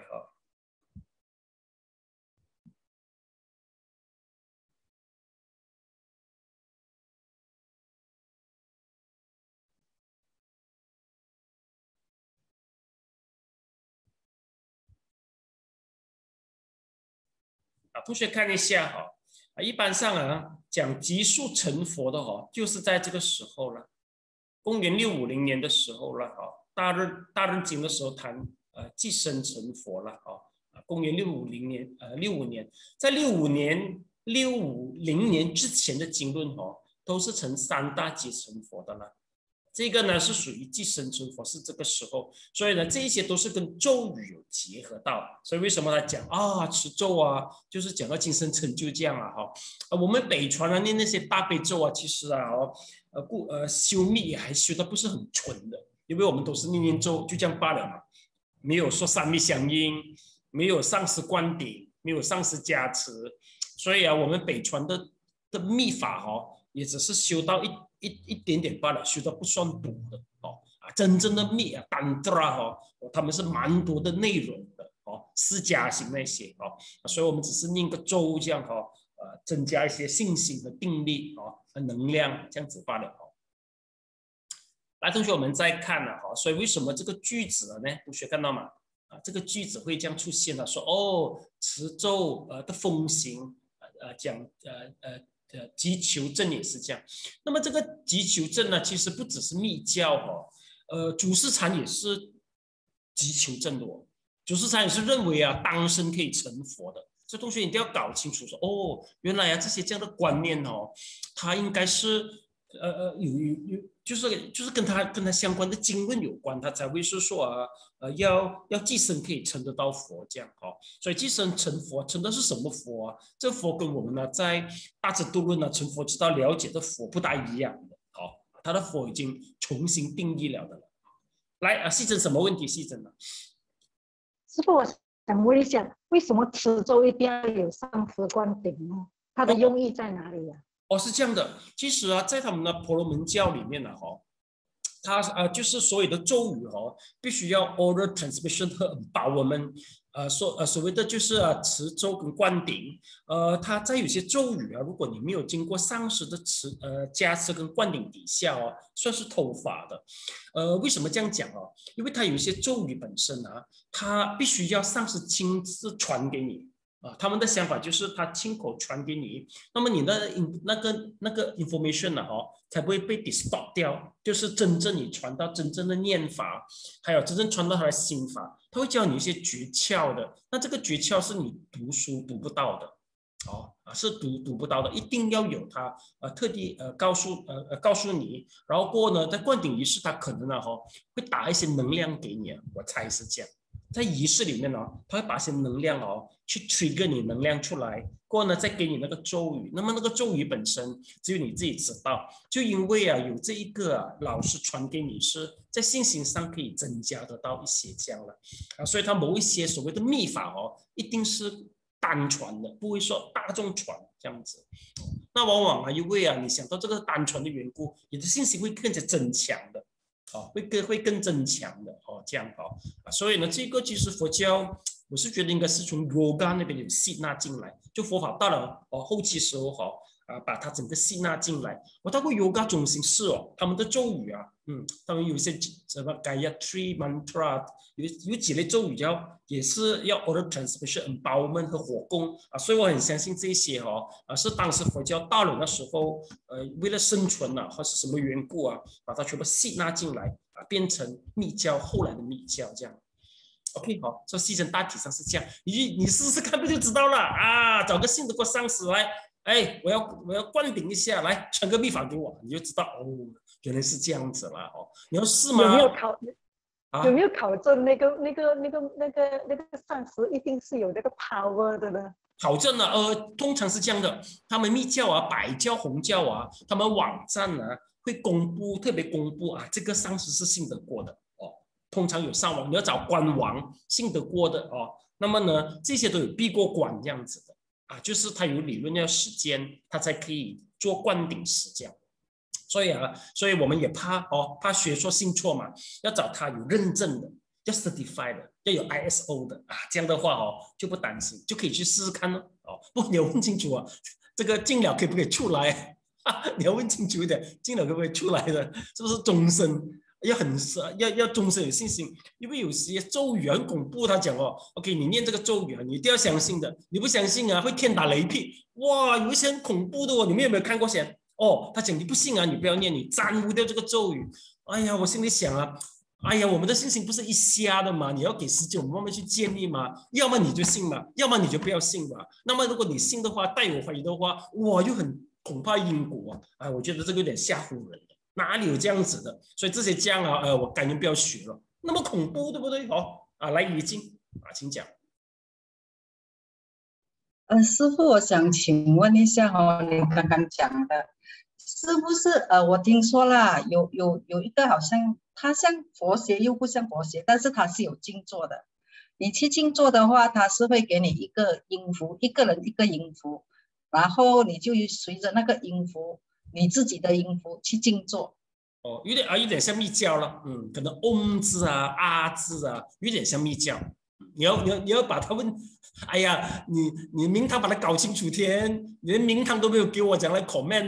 同学看一下一般上讲极速成佛的就是在这个时候了，公元650年的时候了大日经的时候谈寄生成佛了公元650年65年，在650年之前的经论都是成三大劫成佛的了。这个呢是属于寄生成佛，是这个时候，所以呢这一些都是跟咒语有结合到，所以为什么他讲持咒就是讲到今生成就这样我们北传念那些大悲咒其实修密也还修的不是很纯的，因为我们都是念咒就这样罢了嘛，没有说三密相应，没有上师灌顶，没有上师加持，所以我们北传的密法也只是修到一点点罢了，修到不算多的真正的密单抓他们是蛮多的内容的释迦行那些所以我们只是念个咒这样增加一些信心和定力和能量这样子罢了来，同学我们再看了所以为什么这个句子呢？同学看到吗？这个句子会这样出现了，说持咒的风行讲急求证也是这样。那么这个急求证呢，其实不只是密教祖师禅也是急求证的祖师禅也是认为当生可以成佛的。所以同学一定要搞清楚说原来这些这样的观念它应该是有就是跟他相关的经论有关，他才会是说要寄生可以成得到佛这样所以寄生成佛成的是什么佛这佛跟我们在大智度论成佛之道了解的佛不大一样的他的佛已经重新定义了的了。来细珍什么问题？细珍呢？ 师父，我想问一下，为什么持咒一定要有上师灌顶呢？它的用意在哪里呀？ 是这样的，其实啊，在他们的婆罗门教里面呢，它就是所有的咒语必须要 oral transmission 和 empowerment，所谓的就是持咒跟灌顶，它在有些咒语啊，如果你没有经过上师的加持跟灌顶底下算是偷法的。为什么这样讲因为它有一些咒语本身啊，它必须要上师亲自传给你。他们的想法就是他亲口传给你，那么你的那个 information 才不会被 distort 掉，就是真正你传到真正的念法，还有真正传到他的心法，他会教你一些诀窍的。那这个诀窍是你读书读不到的，是读不到的，一定要有他特地告诉你，然后过后呢，在灌顶仪式他可能会打一些能量给你我猜是这样。在仪式里面他会把一些能量去 trigger 你能量出来，过后呢再给你那个咒语。那么那个咒语本身只有你自己知道，就因为有这一个老师传给你，是在信心上可以增加得到一些这样了所以他某一些所谓的秘法一定是单传的，不会说大众传这样子。那往往因为你想到这个单传的缘故，你的信心会更加增强的。会更增强的这样所以呢，这个其实佛教我是觉得应该是从 yoga 那边有吸纳进来，就佛法到了后期时候把它整个吸纳进来。我到过 yoga 中心是他们的咒语他们有一些什么 Gayatri mantra， 有几类咒语也是要 order transmission empowerment 和火攻所以我很相信这些是当时佛教到了那时候为了生存或是什么缘故把它全部吸纳进来变成密教，后来的密教这样。OK 这细层大体上是这样，你试试看不就知道了找个信得过上师来，我要灌顶一下，来传个秘法给我，你就知道原来是这样子了你要试吗？ 有没有考证那个上师一定是有那个 power 的呢？ 考证通常是这样的，他们密教白教、红教他们网站会特别公布这个上师是信得过的通常有上网，你要找官网信得过的那么呢，这些都有闭过关这样子的就是他有理论要时间，他才可以做灌顶时这样。所以我们也怕学错信错嘛，要找他有认证的，要 certify 的，要有 ISO 的这样的话就不担心，就可以去试试看不过你要问清楚这个进了可不可以出来你要问清楚一点，进了可不可以出来的，是不是终身要终身有信心。因为有些咒语很恐怖，他讲OK 你念这个咒语你一定要相信的，你不相信会天打雷劈。哇，有一些很恐怖的你们有没有看过些他讲你不信你不要念，你沾污掉这个咒语。哎呀，我心里想我们的信心不是一瞎的嘛，你要给时间我们慢慢去建立嘛，要么你就信嘛，要么你就不要信嘛。那么如果你信的话，带有怀疑的话，哇，又很恐怕因果我觉得这个有点吓唬人的，哪里有这样子的？所以这些这样我感觉不要学了，那么恐怖，对不对？来于静请讲。 师父，我想请问一下你刚刚讲的，是不是我听说啦，有一个好像他像佛学又不像佛学，但是他是有静坐的。你去静坐的话，他是会给你一个音符，一个人一个音符，然后你就随着那个音符，你自己的音符去静坐。 有点像密教了，可能嗡字啊字有点像密教。你要把他问，哎呀，你名堂把它搞清楚天，连名堂都没有给我讲来 comment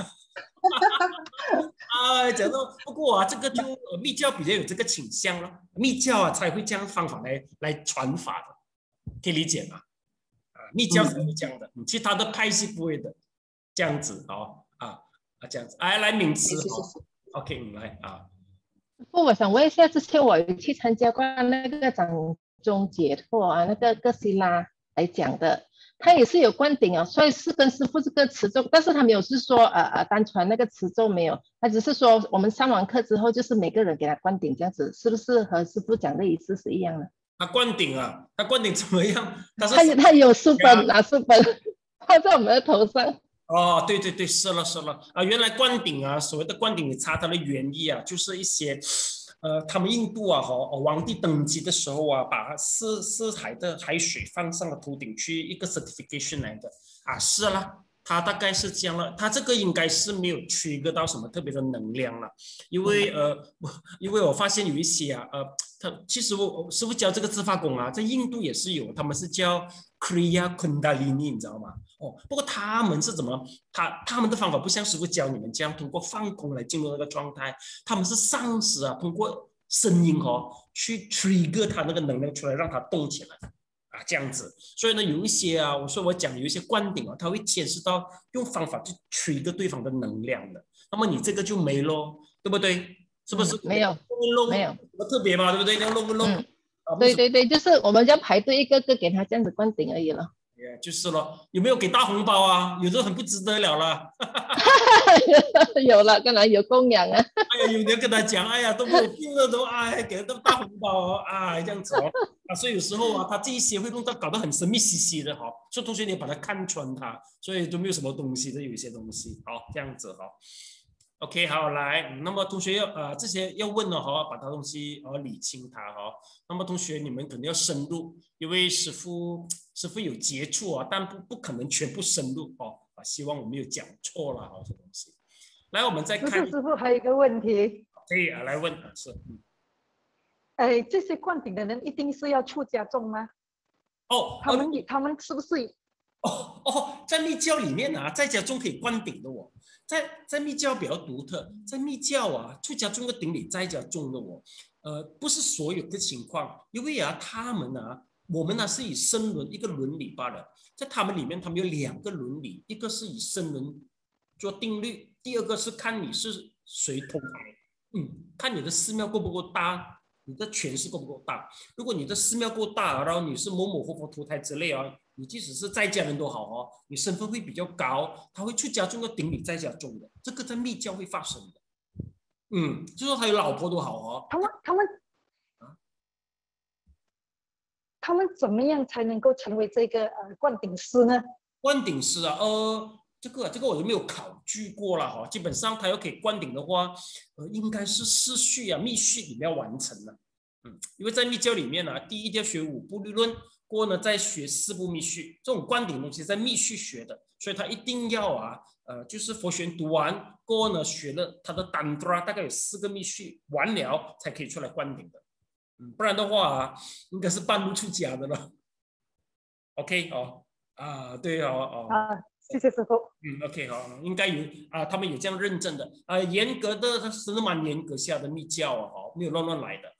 讲到不过这个就密教比较有这个倾向了，密教才会这样方法来传法的，可以理解吗？密教才会这样的，其他的派系不会的，这样子这样子，来名词OK 你来我想问一下，之前我有去参加过那个掌中解脱那个哥斯拉来讲的，他也是有灌顶所以是跟师父这个持咒，但是他没有是说单传那个持咒没有，他只是说我们上完课之后就是每个人给他灌顶这样子，是不是和师父讲的意思是一样的？ 他灌顶他灌顶怎么样？ 他有书本拿书本放在我们的头上。对，是了原来灌顶所谓的灌顶，你查它的原意就是一些他们印度啊，皇帝登基的时候啊，把四海的海水放上了头顶去一个 certification 来的啊，是啦。他大概是这样了，他这个应该是没有trigger到什么特别的能量了，因为我发现有一些啊，其实我师父教这个自发功啊，在印度也是有，他们是叫 Kriya Kundalini， 你知道吗？不过他们是怎么？他们的方法不像师父教你们这样通过放空来进入那个状态，他们是上师啊，通过声音去 trigger 他那个能量出来，让他动起来。这样子，所以呢，有一些啊，我讲有一些观点啊，它会牵涉到用方法去trigger对方的能量的，那么你这个就没咯，对不对？是不是？ 没有，没有， 什么特别嘛，对不对？要弄不弄？ 对对对，就是我们要排队一个个给他这样子灌顶而已了。 就是咯，有没有给大红包啊？有时候很不值得了了。 有了，当然有供养啊。 哎呀，有人跟他讲，哎呀，都没有病了，都给他大红包这样子所以有时候啊，他这一些会弄到搞得很神秘兮兮的所以同学你把它看穿它，所以都没有什么东西的，有一些东西这样子OK， 好，来，那么同学要这些要问的把它东西理清它那么同学你们肯定要深入，因为师父有接触但不可能全部深入希望我没有讲错了这东西。来，我们再看。 师父还有一个问题。 可以来问是。 这些灌顶的人一定是要出家众吗？他们是不是？ 在密教里面在家中可以灌顶的在密教比较独特，在密教出家众的顶礼在家众的不是所有的情况，因为他们我们是以声轮一个伦理罢了，在他们里面他们有2个伦理，一个是以声轮做定律，第二个是看你是谁投胎，看你的寺庙够不够大，你的权势够不够大。如果你的寺庙够大，然后你是某某活佛投胎之类你即使是在家人都好你身份会比较高，他会出家众的顶礼在家众的，这个在密教会发生的。就说他有老婆都好他们怎么样才能够成为这个灌顶师呢？ 灌顶师这个我都没有考据过了基本上他要可以灌顶的话，应该是世序密序里面要完成的。因为在密教里面第一要学5部律论，过后呢再学4部密序，这种灌顶东西在密序学的，所以他一定要就是佛学读完过后呢，学了他的单抓大概有4个密序完了才可以出来灌顶的。不然的话应该是半路出家的了。OK 对谢谢师父。 OK 应该有他们有这样认证的严格的，它是蛮严格下的密教没有乱来的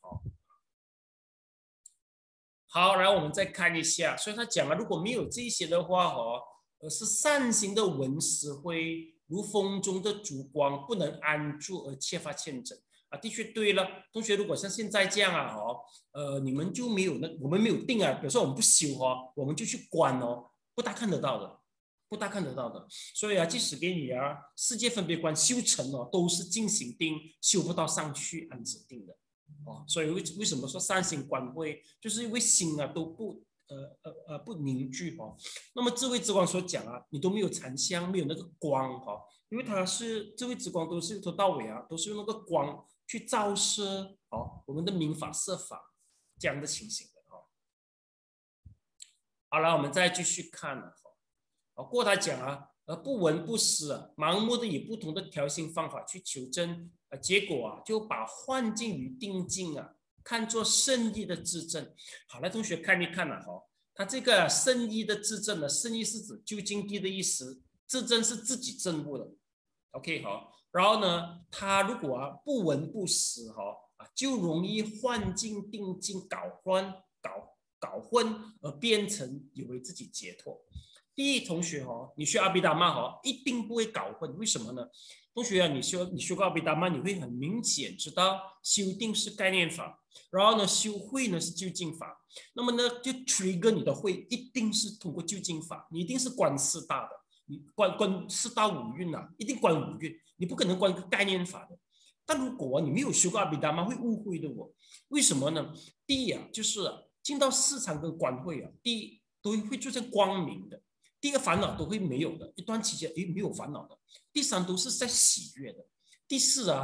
好，然后我们再看一下，所以他讲了，如果没有这些的话是善行的文思会如风中的烛光，不能安住而切发欠枕的确对了。同学，如果像现在这样你们就没有我们没有定比如说我们不修我们就去观不大看得到的。所以即使给你世界分别观修成都是进行定，修不到上去安止定的所以为什么说善行观会，就是因为心都不凝聚那么智慧之光所讲你都没有禅相，没有那个光因为它是智慧之光都是从头到尾都是用那个光去照射我们的明法色法这样的情形的好了，我们再继续看过他讲不闻不思盲目的以不同的调心方法去求真结果就把幻境与定境看作圣意的自证。好了，同学看一看他这个圣意的自证圣意是指究竟地的意思，自证是自己证悟的。OK 然后呢，他如果不闻不思就容易幻境定境搞混而变成以为自己解脱。第一，同学你学阿毗达摩一定不会搞混，为什么呢？同学你学过阿毗达摩，你会很明显知道修定是概念法，然后呢修慧呢是究竟法。那么呢就 trigger 你的慧一定是通过究竟法，你一定是观四大的，你观四大五蕴一定观五蕴，你不可能观个概念法的。但如果你没有学过阿毗达摩，会误会的为什么呢？第一就是进到市场跟观慧第一都会出现光明的，第二烦恼都会没有的，一段期间没有烦恼的，第三都是在喜悦的，第四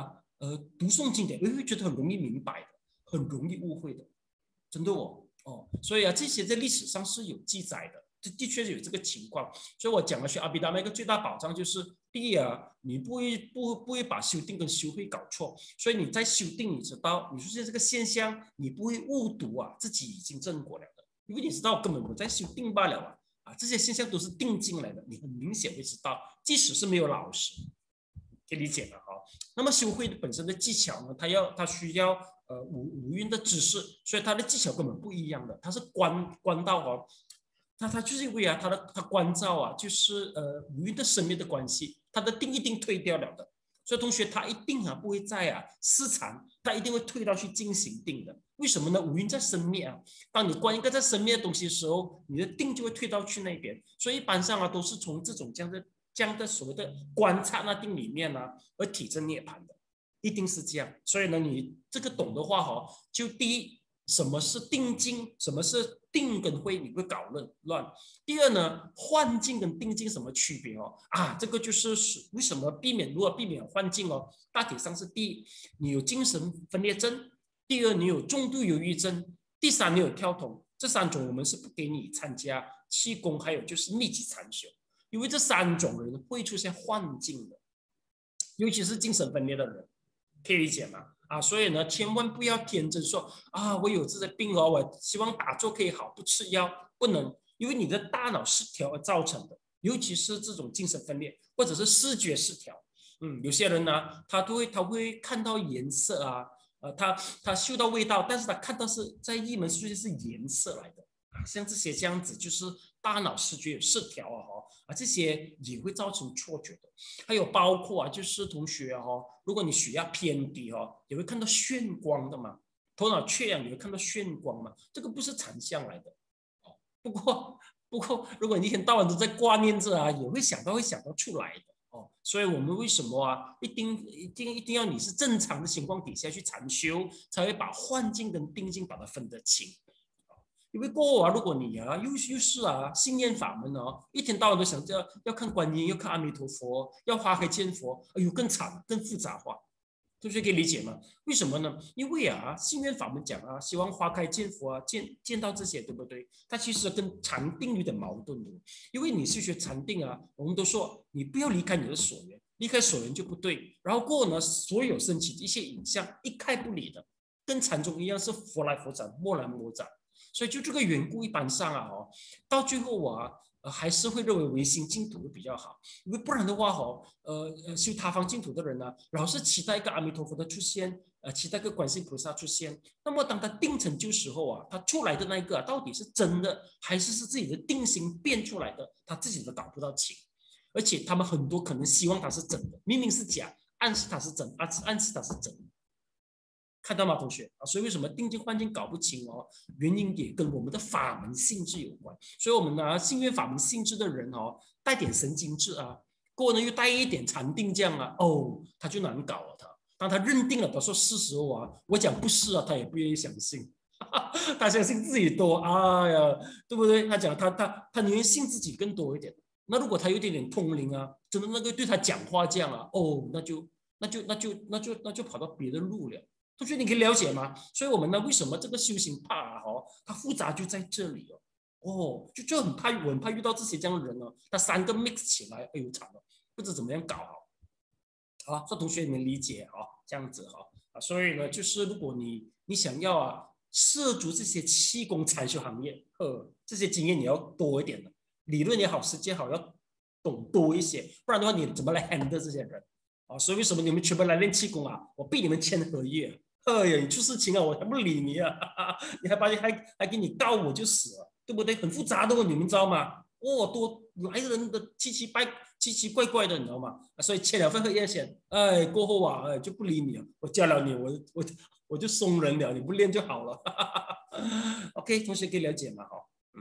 读诵经典，会觉得很容易明白的，很容易误会的，真的哦。所以啊，这些在历史上是有记载的。的确有这个情况，所以我讲了学阿毗达那个最大保障就是，第一啊，你不会把修定跟修慧搞错，所以你在修定，你知道你出现这个现象，你不会误读啊自己已经证果了的，因为你知道根本不在修定罢了啊，这些现象都是定进来的，你很明显会知道，即使是没有老师，可以理解的哈。那么修慧本身的技巧呢，它需要五蕴的知识，所以它的技巧根本不一样的，它是观到哦。他就是因为啊，他关照啊，就是五蕴的生灭的关系，他的定一定退掉了的，所以同学他一定啊不会在啊私禅，他一定会退到去进行定的。为什么呢？五蕴在生灭啊，当你观一个在生灭的东西的时候，你的定就会退到去那边，所以一般上啊都是从这样的所谓的观察那定里面啊而体证涅槃的，一定是这样。所以呢，你这个懂的话哈，就第一，什么是定境，什么是定跟慧，你会搞乱。第二呢，幻境跟定境什么区别哦？这个就是为什么如何避免幻境哦？大体上是第一，你有精神分裂症；第二，你有重度忧郁症；第三，你有跳动。这三种我们是不给你参加气功，还有就是密集禅修，因为这三种人会出现幻境的，尤其是精神分裂的人，可以理解吗？所以呢，千万不要天真说我有这些病哦，我希望打坐可以好，不吃药，不能，因为你的大脑失调而造成的，尤其是这种精神分裂或者是视觉失调。有些人呢，他会看到颜色啊，他嗅到味道，但是他看到是在一门世界是颜色来的像这样子就是大脑视觉失调这些也会造成错觉的。还有包括就是同学如果你血压偏低也会看到眩光的嘛，头脑缺氧也会看到眩光嘛，这个不是禅相来的。不过如果你一天到晚都在挂念着也会想到出来的所以我们为什么一定要你是正常的情况底下去禅修，才会把幻境跟定境把它分得清。因为过后如果你又是信念法门一天到晚都想着要看观音，要看阿弥陀佛，要花开见佛，哎呦更惨更复杂化，同学可以理解吗？为什么呢？因为信念法门讲希望花开见佛见到这些，对不对？它其实跟禅定有点矛盾的，因为你是学禅定我们都说你不要离开你的所缘，离开所缘就不对。然后过后呢，所有升起的一些影像一概不理的，跟禅宗一样是佛来佛斩，魔来魔斩。所以就这个缘故，一般上到最后还是会认为唯心净土会比较好，因为不然的话修他方净土的人老是期待一个阿弥陀佛的出现，期待一个观世音菩萨出现。那么当他定成就时候他出来的那一个到底是真的还是自己的定心变出来的，他自己都搞不到清。而且他们很多可能希望他是真的，明明是假，暗示他是真，暗示他是真。看到吗，同学所以为什么定境幻境搞不清原因也跟我们的法门性质有关。所以我们信愿法门性质的人带点神经质过后呢又带一点禅定这样他就难搞了。当他认定了他说是时候我讲不是他也不愿意相信他相信自己多，哎呀，对不对？他讲他宁愿信自己更多一点。那如果他有点通灵真的那个对他讲话这样那就跑到别的路了。同学，你可以了解吗？所以我们呢，为什么这个修行怕它复杂就在这里就我很怕遇到这些这样的人他三个 mix 起来，哎呦惨了，不知怎么样搞好，说同学你们理解这样子所以呢，就是如果你想要涉足这些气功禅修行业，这些经验你要多一点的，理论也好，实践好，要懂多一些，不然的话你怎么来 handle 这些人所以为什么你们全部来练气功我逼你们签合约，哎呀，你出事情我还不理你你还给你告我就死了，对不对？很复杂的你们知道吗？多来人的奇奇怪怪的，你知道吗？所以签了份合约先，过后就不理你了，我教了你，我就松人了，你不练就好了。OK， 同学可以了解吗？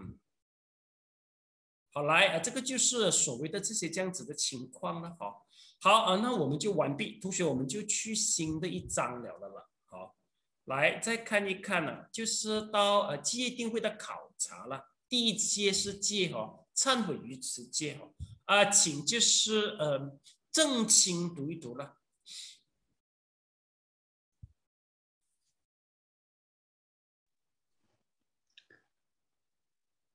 好，来这个就是所谓的这些这样子的情况了好那我们就完毕，同学我们就去新的一章了好，来再看一看就是到戒定慧的考察了。第一戒是戒忏悔于此戒请就是正清读一读了。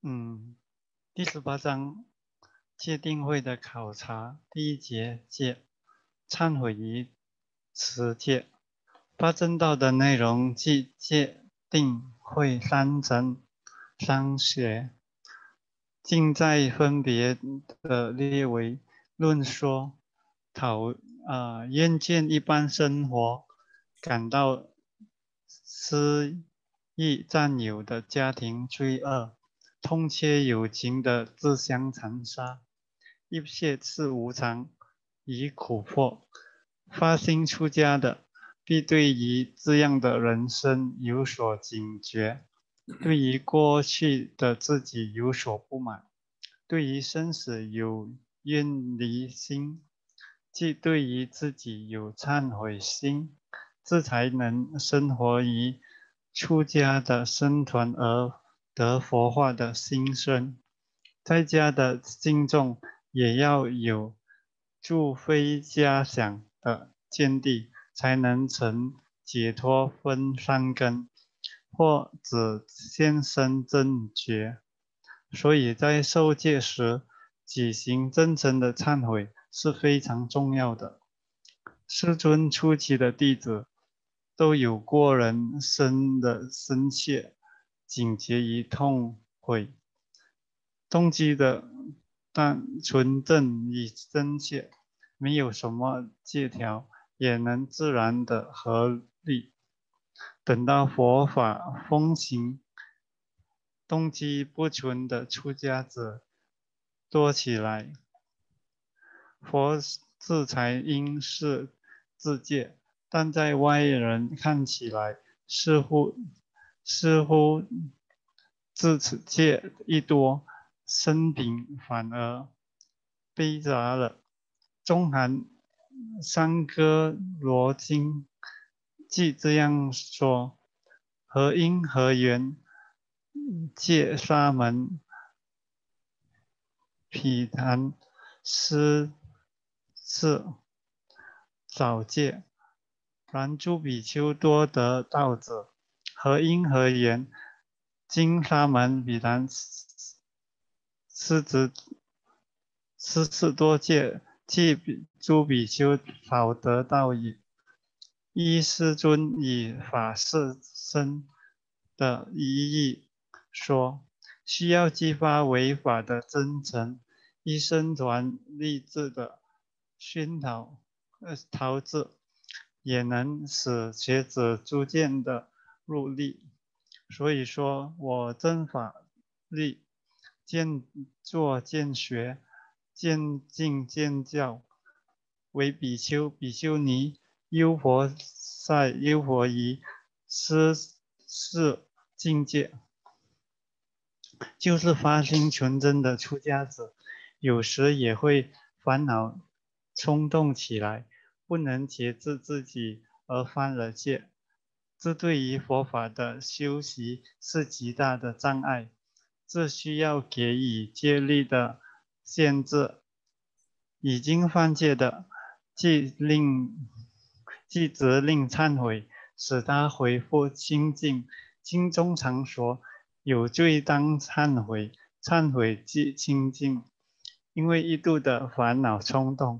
第18章戒定慧的考察，第1节戒，忏悔与持戒。八正道的内容即戒、定、慧3层3学，尽在分别的列为论说，厌见一般生活，感到失意占有的家庭罪恶，痛切友情的自相残杀，一切是无常，以苦迫。发心出家的，必对于这样的人生有所警觉，对于过去的自己有所不满，对于生死有厌离心，即对于自己有忏悔心，这才能生活于出家的僧团而得佛化的心声。在家的信众也要有住非家想的见地，才能成解脱分3根，或者先生正觉。所以在受戒时，举行真诚的忏悔是非常重要的。师尊初期的弟子都有过人生的深切警觉与痛悔，动机的但纯正与真切，没有什么戒条，也能自然的合理。等到佛法风行，动机不纯的出家者多起来，佛制裁应是自戒，但在外人看起来，似乎自此戒一多，生平反而悲杂了。中含三歌罗经即这样说：何因何缘，戒沙门毗昙施设早戒，然诸比丘多得道者，何因何缘，经沙门毗昙施多戒，即诸比丘少得道矣。依师尊以法事身的意义说，需要激发违法的真诚，依僧团励志的熏陶制，也能使学者逐渐的入力。所以说我正法力，渐作渐学，渐进渐教，为比丘、比丘尼、优婆塞、优婆夷、施事境界，就是发心纯真的出家者，有时也会烦恼冲动起来，不能节制自己而犯了戒，这对于佛法的修习是极大的障碍，这需要给予戒律的限制。已经犯戒的，即责令忏悔，使他恢复清净。经中常说，有罪当忏悔，忏悔即清净。因为一度的烦恼冲动，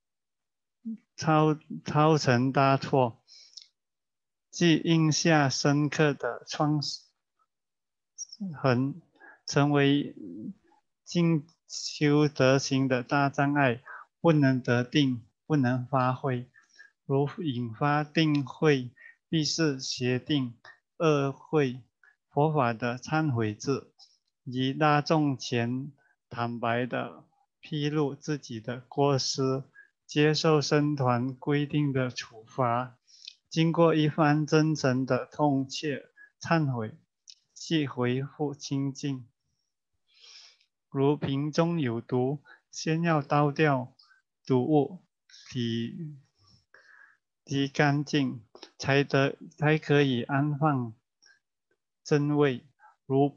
造成大错，即印下深刻的创痕，成为进修德行的大障碍，不能得定，不能发挥。如引发定慧，必是邪定、恶慧。佛法的忏悔制，以大众前坦白的披露自己的过失，接受僧团规定的处罚，经过一番真诚的痛切忏悔，即恢复清净。如瓶中有毒，先要倒掉毒物，洗干净，才可以安放真味。如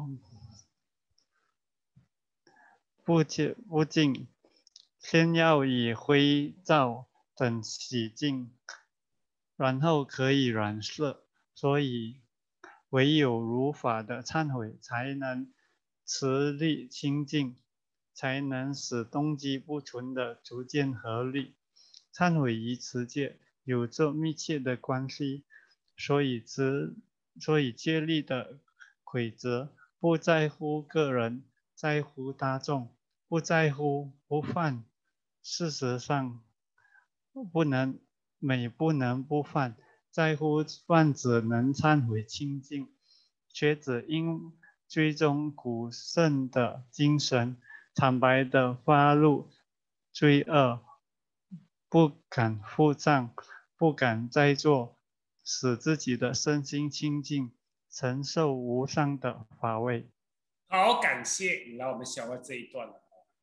不净，先要以灰皂等洗净，然后可以染色。所以唯有如法的忏悔，才能持力清净，才能使动机不纯的逐渐合理。忏悔与持戒有着密切的关系，所以戒律的规则不在乎个人，在乎大众，不在乎不犯。事实上，不能不犯，在乎犯者能忏悔清净。学者应追踪古圣的精神，坦白地发露罪恶，不敢复障，不敢再做，使自己的身心清净，承受无上的法位。 好，感谢你让我们消化这一段了。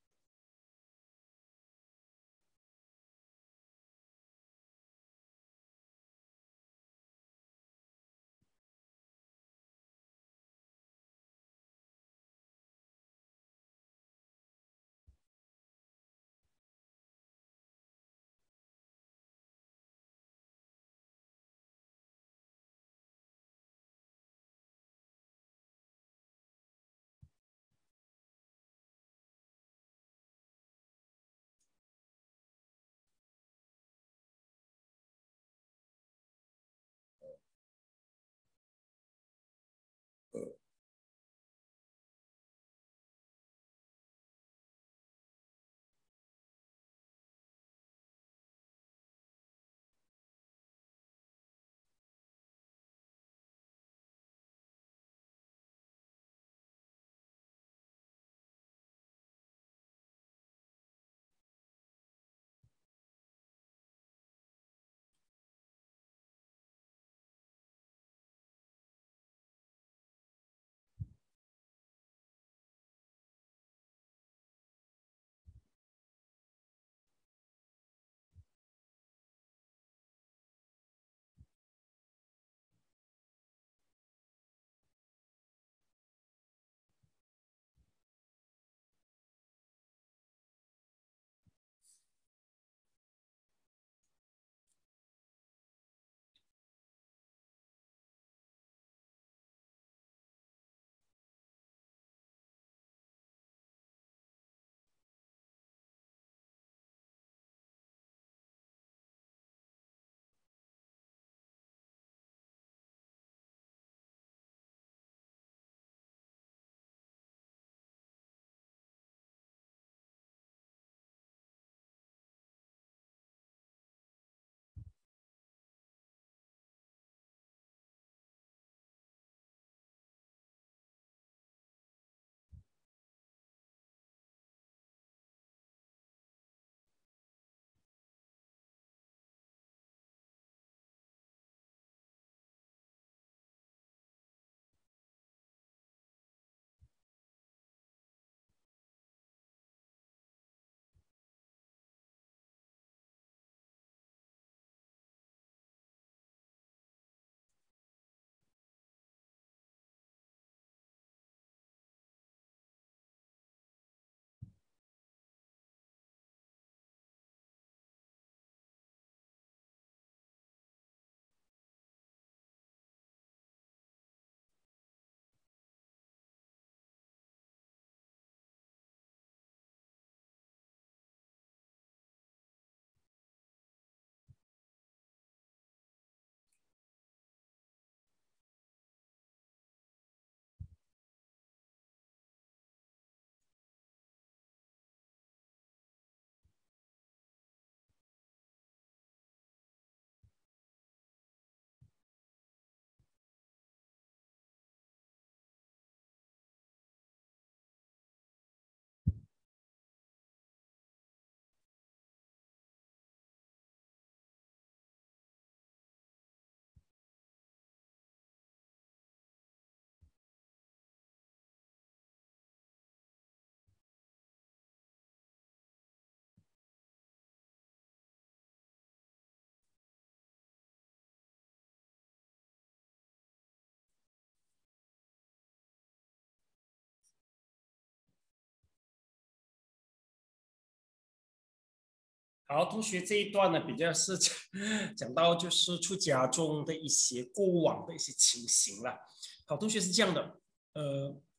好，同学这一段呢，比较是讲到就是出家中的一些过往的一些情形了。好，同学是这样的，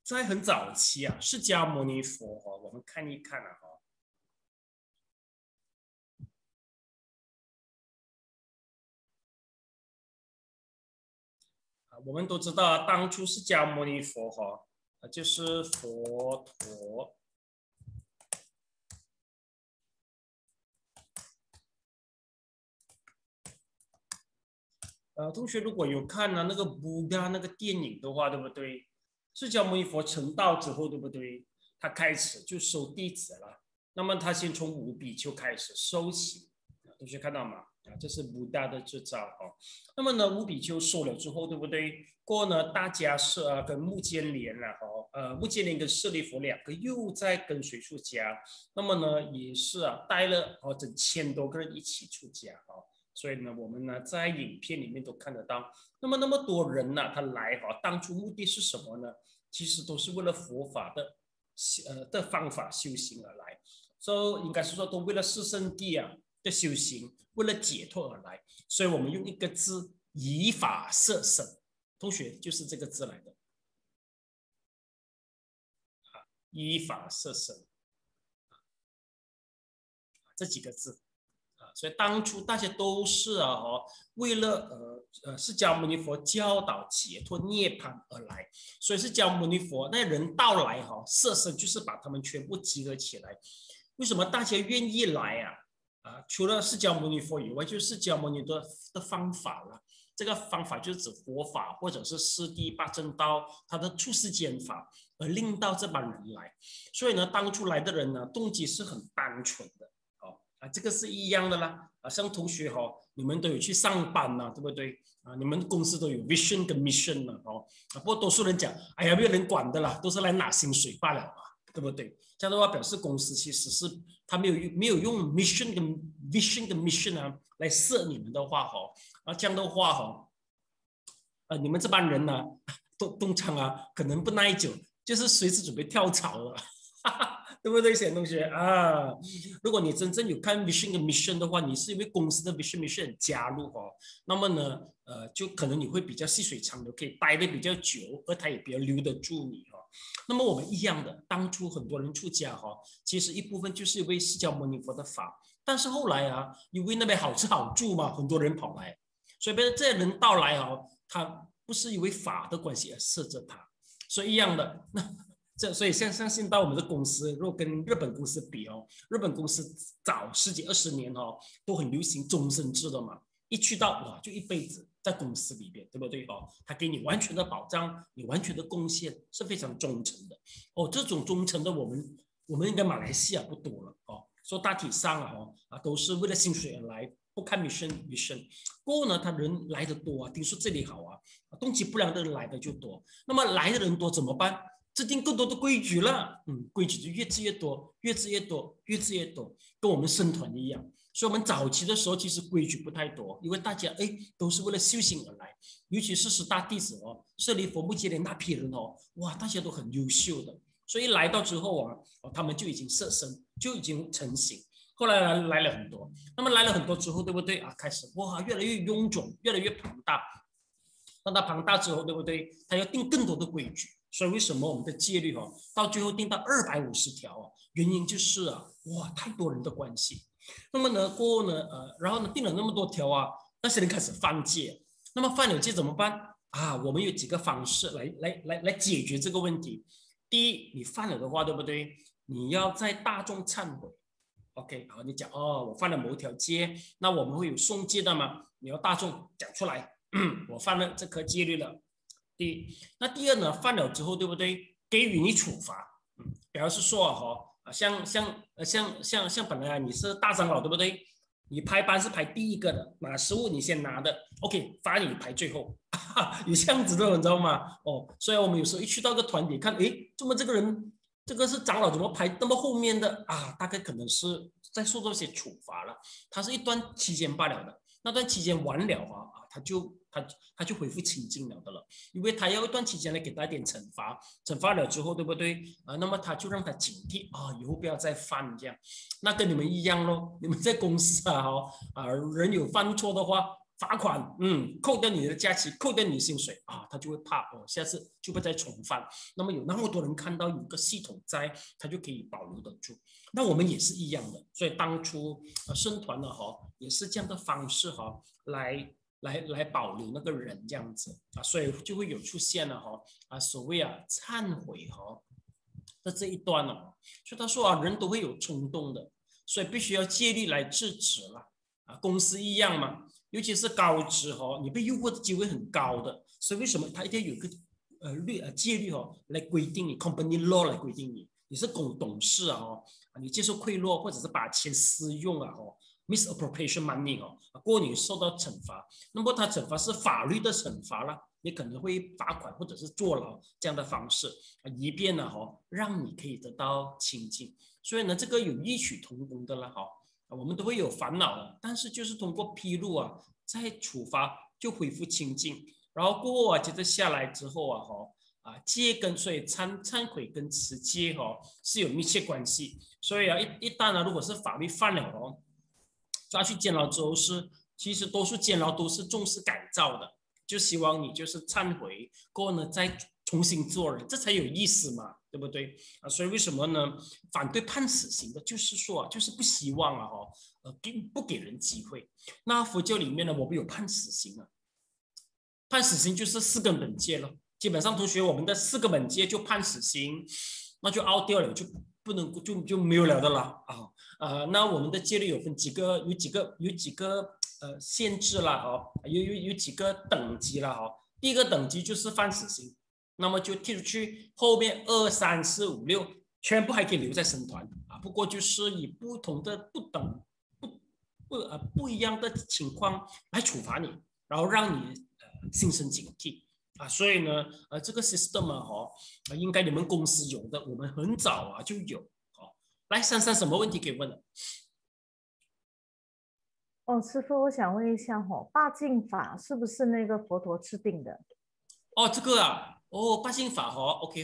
在很早期啊，释迦牟尼佛哈，我们看一看啊哈。我们都知道啊，当初释迦牟尼佛哈，就是佛陀。同学如果有看那个布达那个电影的话，对不对？释迦牟尼佛成道之后，对不对？他开始就收弟子了。那么他先从5比丘开始收起，同学看到吗？这是布达的制造哦。那么呢，5比丘收了之后，对不对？过后呢，大家是跟目犍连目犍连跟舍利弗2个又在跟随出家。那么呢，也是带了整1000多个人一起出家哦。所以呢，我们呢在影片里面都看得到，那么多人呢，他来当初目的是什么呢？其实都是为了佛法的方法修行而来，所以应该是说都为了四圣谛的修行，为了解脱而来。所以我们用一个字以法摄身，同学就是这个字来的，以法摄身，这几个字。所以当初大家都是为了释迦牟尼佛教导解脱涅槃而来，所以释迦牟尼佛那人到来摄身就是把他们全部集合起来。为什么大家愿意来除了释迦牟尼佛以外，就是释迦牟尼的方法了。这个方法就是指佛法或者是四谛八正道他的出世间法，而令到这帮人来。所以呢，当初来的人呢，动机是很单纯的。这个是一样的啦。像同学你们都有去上班对不对？你们公司都有 vision 跟 mission 了不过多数人讲，哎呀，没有人管的啦，都是来拿薪水罢了嘛，对不对？这样的话表示公司其实是他没有用 mission 跟 vision 跟 mission 来设你们的话这样的话你们这帮人呢，通常可能不耐久，就是随时准备跳槽了。对不对，小同学如果你真正有看 vision 跟 mission 的话，你是因为公司的 vision mission 加入那么呢就可能你会比较细水长流，可以待得比较久，而他也比较留得住你那么我们一样的，当初很多人出家其实一部分就是因为释迦牟尼佛的法，但是后来因为那边好吃好住嘛，很多人跑来，所以这些人到来他不是因为法的关系而摄着他，所以一样的所以相信到我们的公司，如果跟日本公司比日本公司早10几20年都很流行终身制的嘛，一去到就一辈子在公司里边，对不对他给你完全的保障，你完全的贡献是非常忠诚的这种忠诚的我们应该马来西亚不多了说大体上都是为了薪水而来，不看 mission。过后呢，他人来的多听说这里好动机不良的人来的就多，那么来的人多怎么办？制定更多的规矩了，规矩就越制越多，跟我们僧团一样。所以我们早期的时候其实规矩不太多，因为大家都是为了修行而来，尤其是10大弟子舍利弗、目犍连那批人哇，大家都很优秀的，所以来到之后他们就已经摄身，就已经成型。后来来了很多，那么来了很多之后，对不对开始哇越来越臃肿，越来越庞大。当它庞大之后，对不对？它要定更多的规矩。所以为什么我们的戒律到最后定到250条原因就是哇太多人的关系。那么呢过后呢然后呢定了那么多条那些人开始犯戒。那么犯了戒怎么办我们有几个方式来解决这个问题。第一，你犯了的话，对不对？你要在大众忏悔。OK， 好，你讲我犯了某一条戒，那我们会有诵戒的嘛？你要大众讲出来，我犯了这颗戒律了。第一，那第二呢？犯了之后，对不对？给予你处罚，比方是说像本来你是大长老，对不对？你排班是排第一个的，拿食物你先拿的 ，OK， 罚你排最后，有这样子的，你知道吗？所以我们有时候一去到个团体看，怎么这个人这个是长老怎么排那么后面的大概可能是在受到一些处罚了，他是一段期间罢了的，那段期间完了他就恢复清净了的了，因为他要一段期间来给他一点惩罚了之后，对不对那么他就让他警惕以后不要再犯这样。那跟你们一样咯，你们在公司人有犯错的话罚款，扣掉你的假期，扣掉你的薪水啊，他就会怕哦，下次就不再重犯。那么有那么多人看到有个系统在，他就可以保留得住。那我们也是一样的，所以当初僧团呢也是这样的方式来保留那个人这样子啊，所以就会有出现了所谓忏悔的这一端哦。所以他说人都会有冲动的，所以必须要戒律来制止了啊。公司一样嘛。尤其是高知你被诱惑的机会很高的，所以为什么他一定要有一个戒律来规定你 company law 来规定你是董事你接受贿赂或者是把钱私用misappropriation money 过你受到惩罚，那么他惩罚是法律的惩罚了，你可能会罚款或者是坐牢这样的方式以便呢让你可以得到清净。所以呢，这个有异曲同工的了我们都会有烦恼的，但是就是通过披露再处罚就恢复清净，然后过后接着下来之后戒跟所以忏悔跟持戒是有密切关系。所以一旦如果是法律犯了抓去监牢之后其实多数监牢都是重视改造的，就希望你就是忏悔过后呢再重新做人，这才有意思嘛，对不对所以为什么呢？反对判死刑的，就是说就是不希望不给人机会。那佛教里面呢，我们有判死刑判死刑就是4根本戒了。基本上同学，我们的4个本戒就判死刑，那就out掉了，就不能就没有了的了那我们的戒律有分有几个限制啦有几个等级啦第一个等级就是犯死刑。那么就踢出去，后面2、3、4、5、6全部还可以留在僧团不过就是以不同的不一样的情况来处罚你，然后让你心生警惕所以呢这个 system 应该你们公司有的，我们很早就有来珊珊什么问题可以问的？ 师父，我想问一下八敬法是不是那个佛陀制定的？ 这个八敬法OK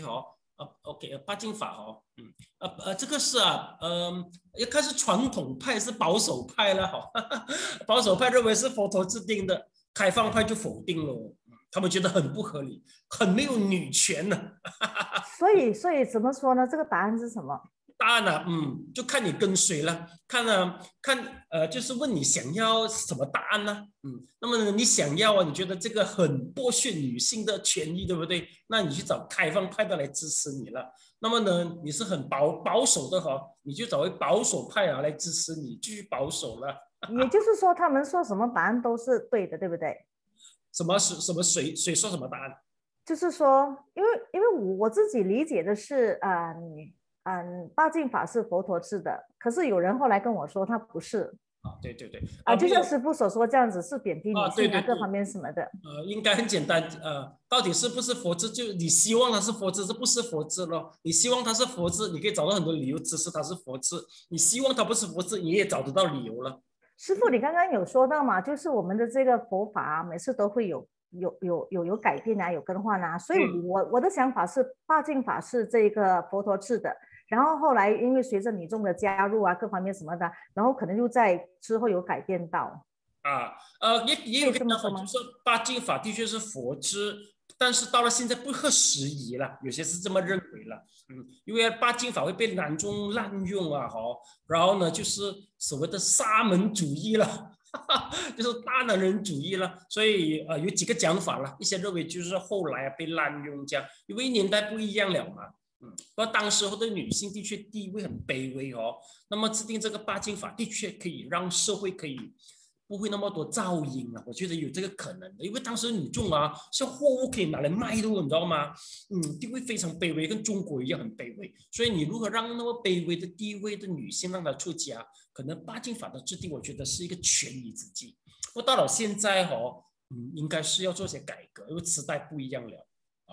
OK 八敬法这个是要看是传统派是保守派了保守派认为是佛陀制定的，开放派就否定了，他们觉得很不合理，很没有女权呢所以怎么说呢？这个答案是什么？ 答案呢就看你跟谁了，看就是问你想要什么答案呢那么呢你想要你觉得这个很剥削女性的权益，对不对？那你去找开放派的来支持你了。那么呢你是很保守的你就找回保守派来支持你，继续保守了也就是说他们说什么答案都是对的，对不对？ 什么谁说什么答案？ 就是说因为我自己理解的是八敬法是佛陀制的，可是有人后来跟我说他不是对对对就像师父所说这样子，是贬低女性对各方面什么的应该很简单到底是不是佛制，就你希望它是佛制，这不是佛制咯。你希望它是佛制，你可以找到很多理由支持它是佛制，你希望它不是佛制，你也找得到理由了。 师父，你刚刚有说到嘛，就是我们的这个佛法每次都会有改变有更换所以我的想法是八敬法是这个佛陀制的，然后后来因为随着女众的加入各方面什么的，然后可能又在之后有改变到也有个讲法，就是八敬法的确是佛制，但是到了现在不合时宜了，有些是这么认为了因为八敬法会被男众滥用然后呢就是所谓的沙门主义了就是大男人主义了，所以有几个讲法了，一些认为就是后来被滥用这样，因为年代不一样了嘛不过当时候的女性的确地位很卑微那么制定这个八敬法的确可以让社会可以不会那么多噪音我觉得有这个可能的，因为当时女众是货物可以拿来卖的，你知道吗地位非常卑微，跟中国一样很卑微，所以你如何让那么卑微的地位的女性让她出家，可能八敬法的制定我觉得是一个权宜之计。不过到了现在应该是要做些改革，因为时代不一样了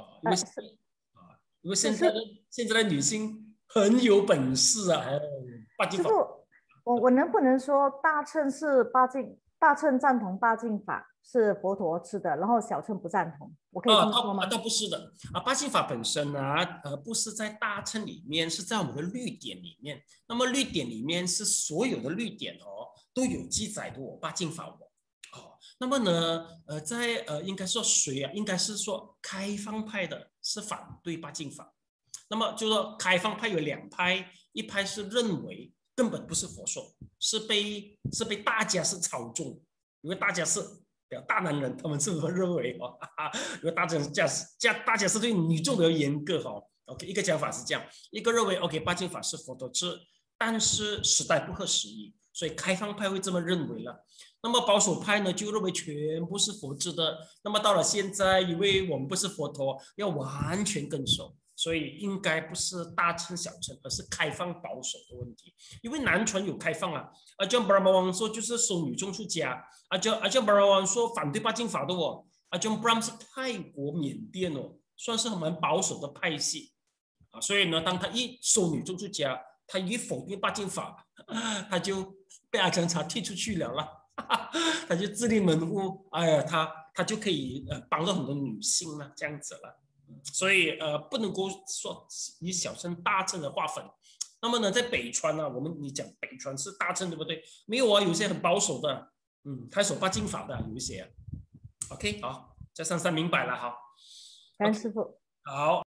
因为现在的女性很有本事八敬法。 我能不能说大乘是大乘赞同八敬法是佛陀制的，然后小乘不赞同，我可以这么说吗？ 倒不是的八敬法本身不是在大乘里面，是在我们的律典里面。那么律典里面是所有的律典都有记载的八敬法那么呢，应该说谁啊？应该是说开放派的是反对八敬法。那么就说开放派有2派，一派是认为根本不是佛说，是被大家是操纵，因为大家是大男人，他们是认为因为大家是对女众比较严格OK， 一个讲法是这样，一个认为 OK 八敬法是佛陀制，但是时代不合时宜，所以开放派会这么认为了。那么保守派呢，就认为全部是佛制的。那么到了现在，因为我们不是佛陀，要完全跟随，所以应该不是大乘小乘，而是开放保守的问题。因为南传有开放啊，阿姜布拉玛王说就是收女众出家，阿姜布拉玛王说反对八敬法的哦，阿姜布拉是泰国缅甸哦，算是蛮保守的派系啊。所以呢，当他一收女众出家，他一否定八敬法，他就被阿姜查踢出去了。他就自立门户，哎呀，他就可以帮到很多女性了，这样子了。所以不能够说以小乘大乘的划分。那么呢，在北川呢，你讲北川是大乘对不对？没有啊，有些很保守的，他守八敬法的有一些。OK， 好，这33明白了哈。 感恩师父。 好。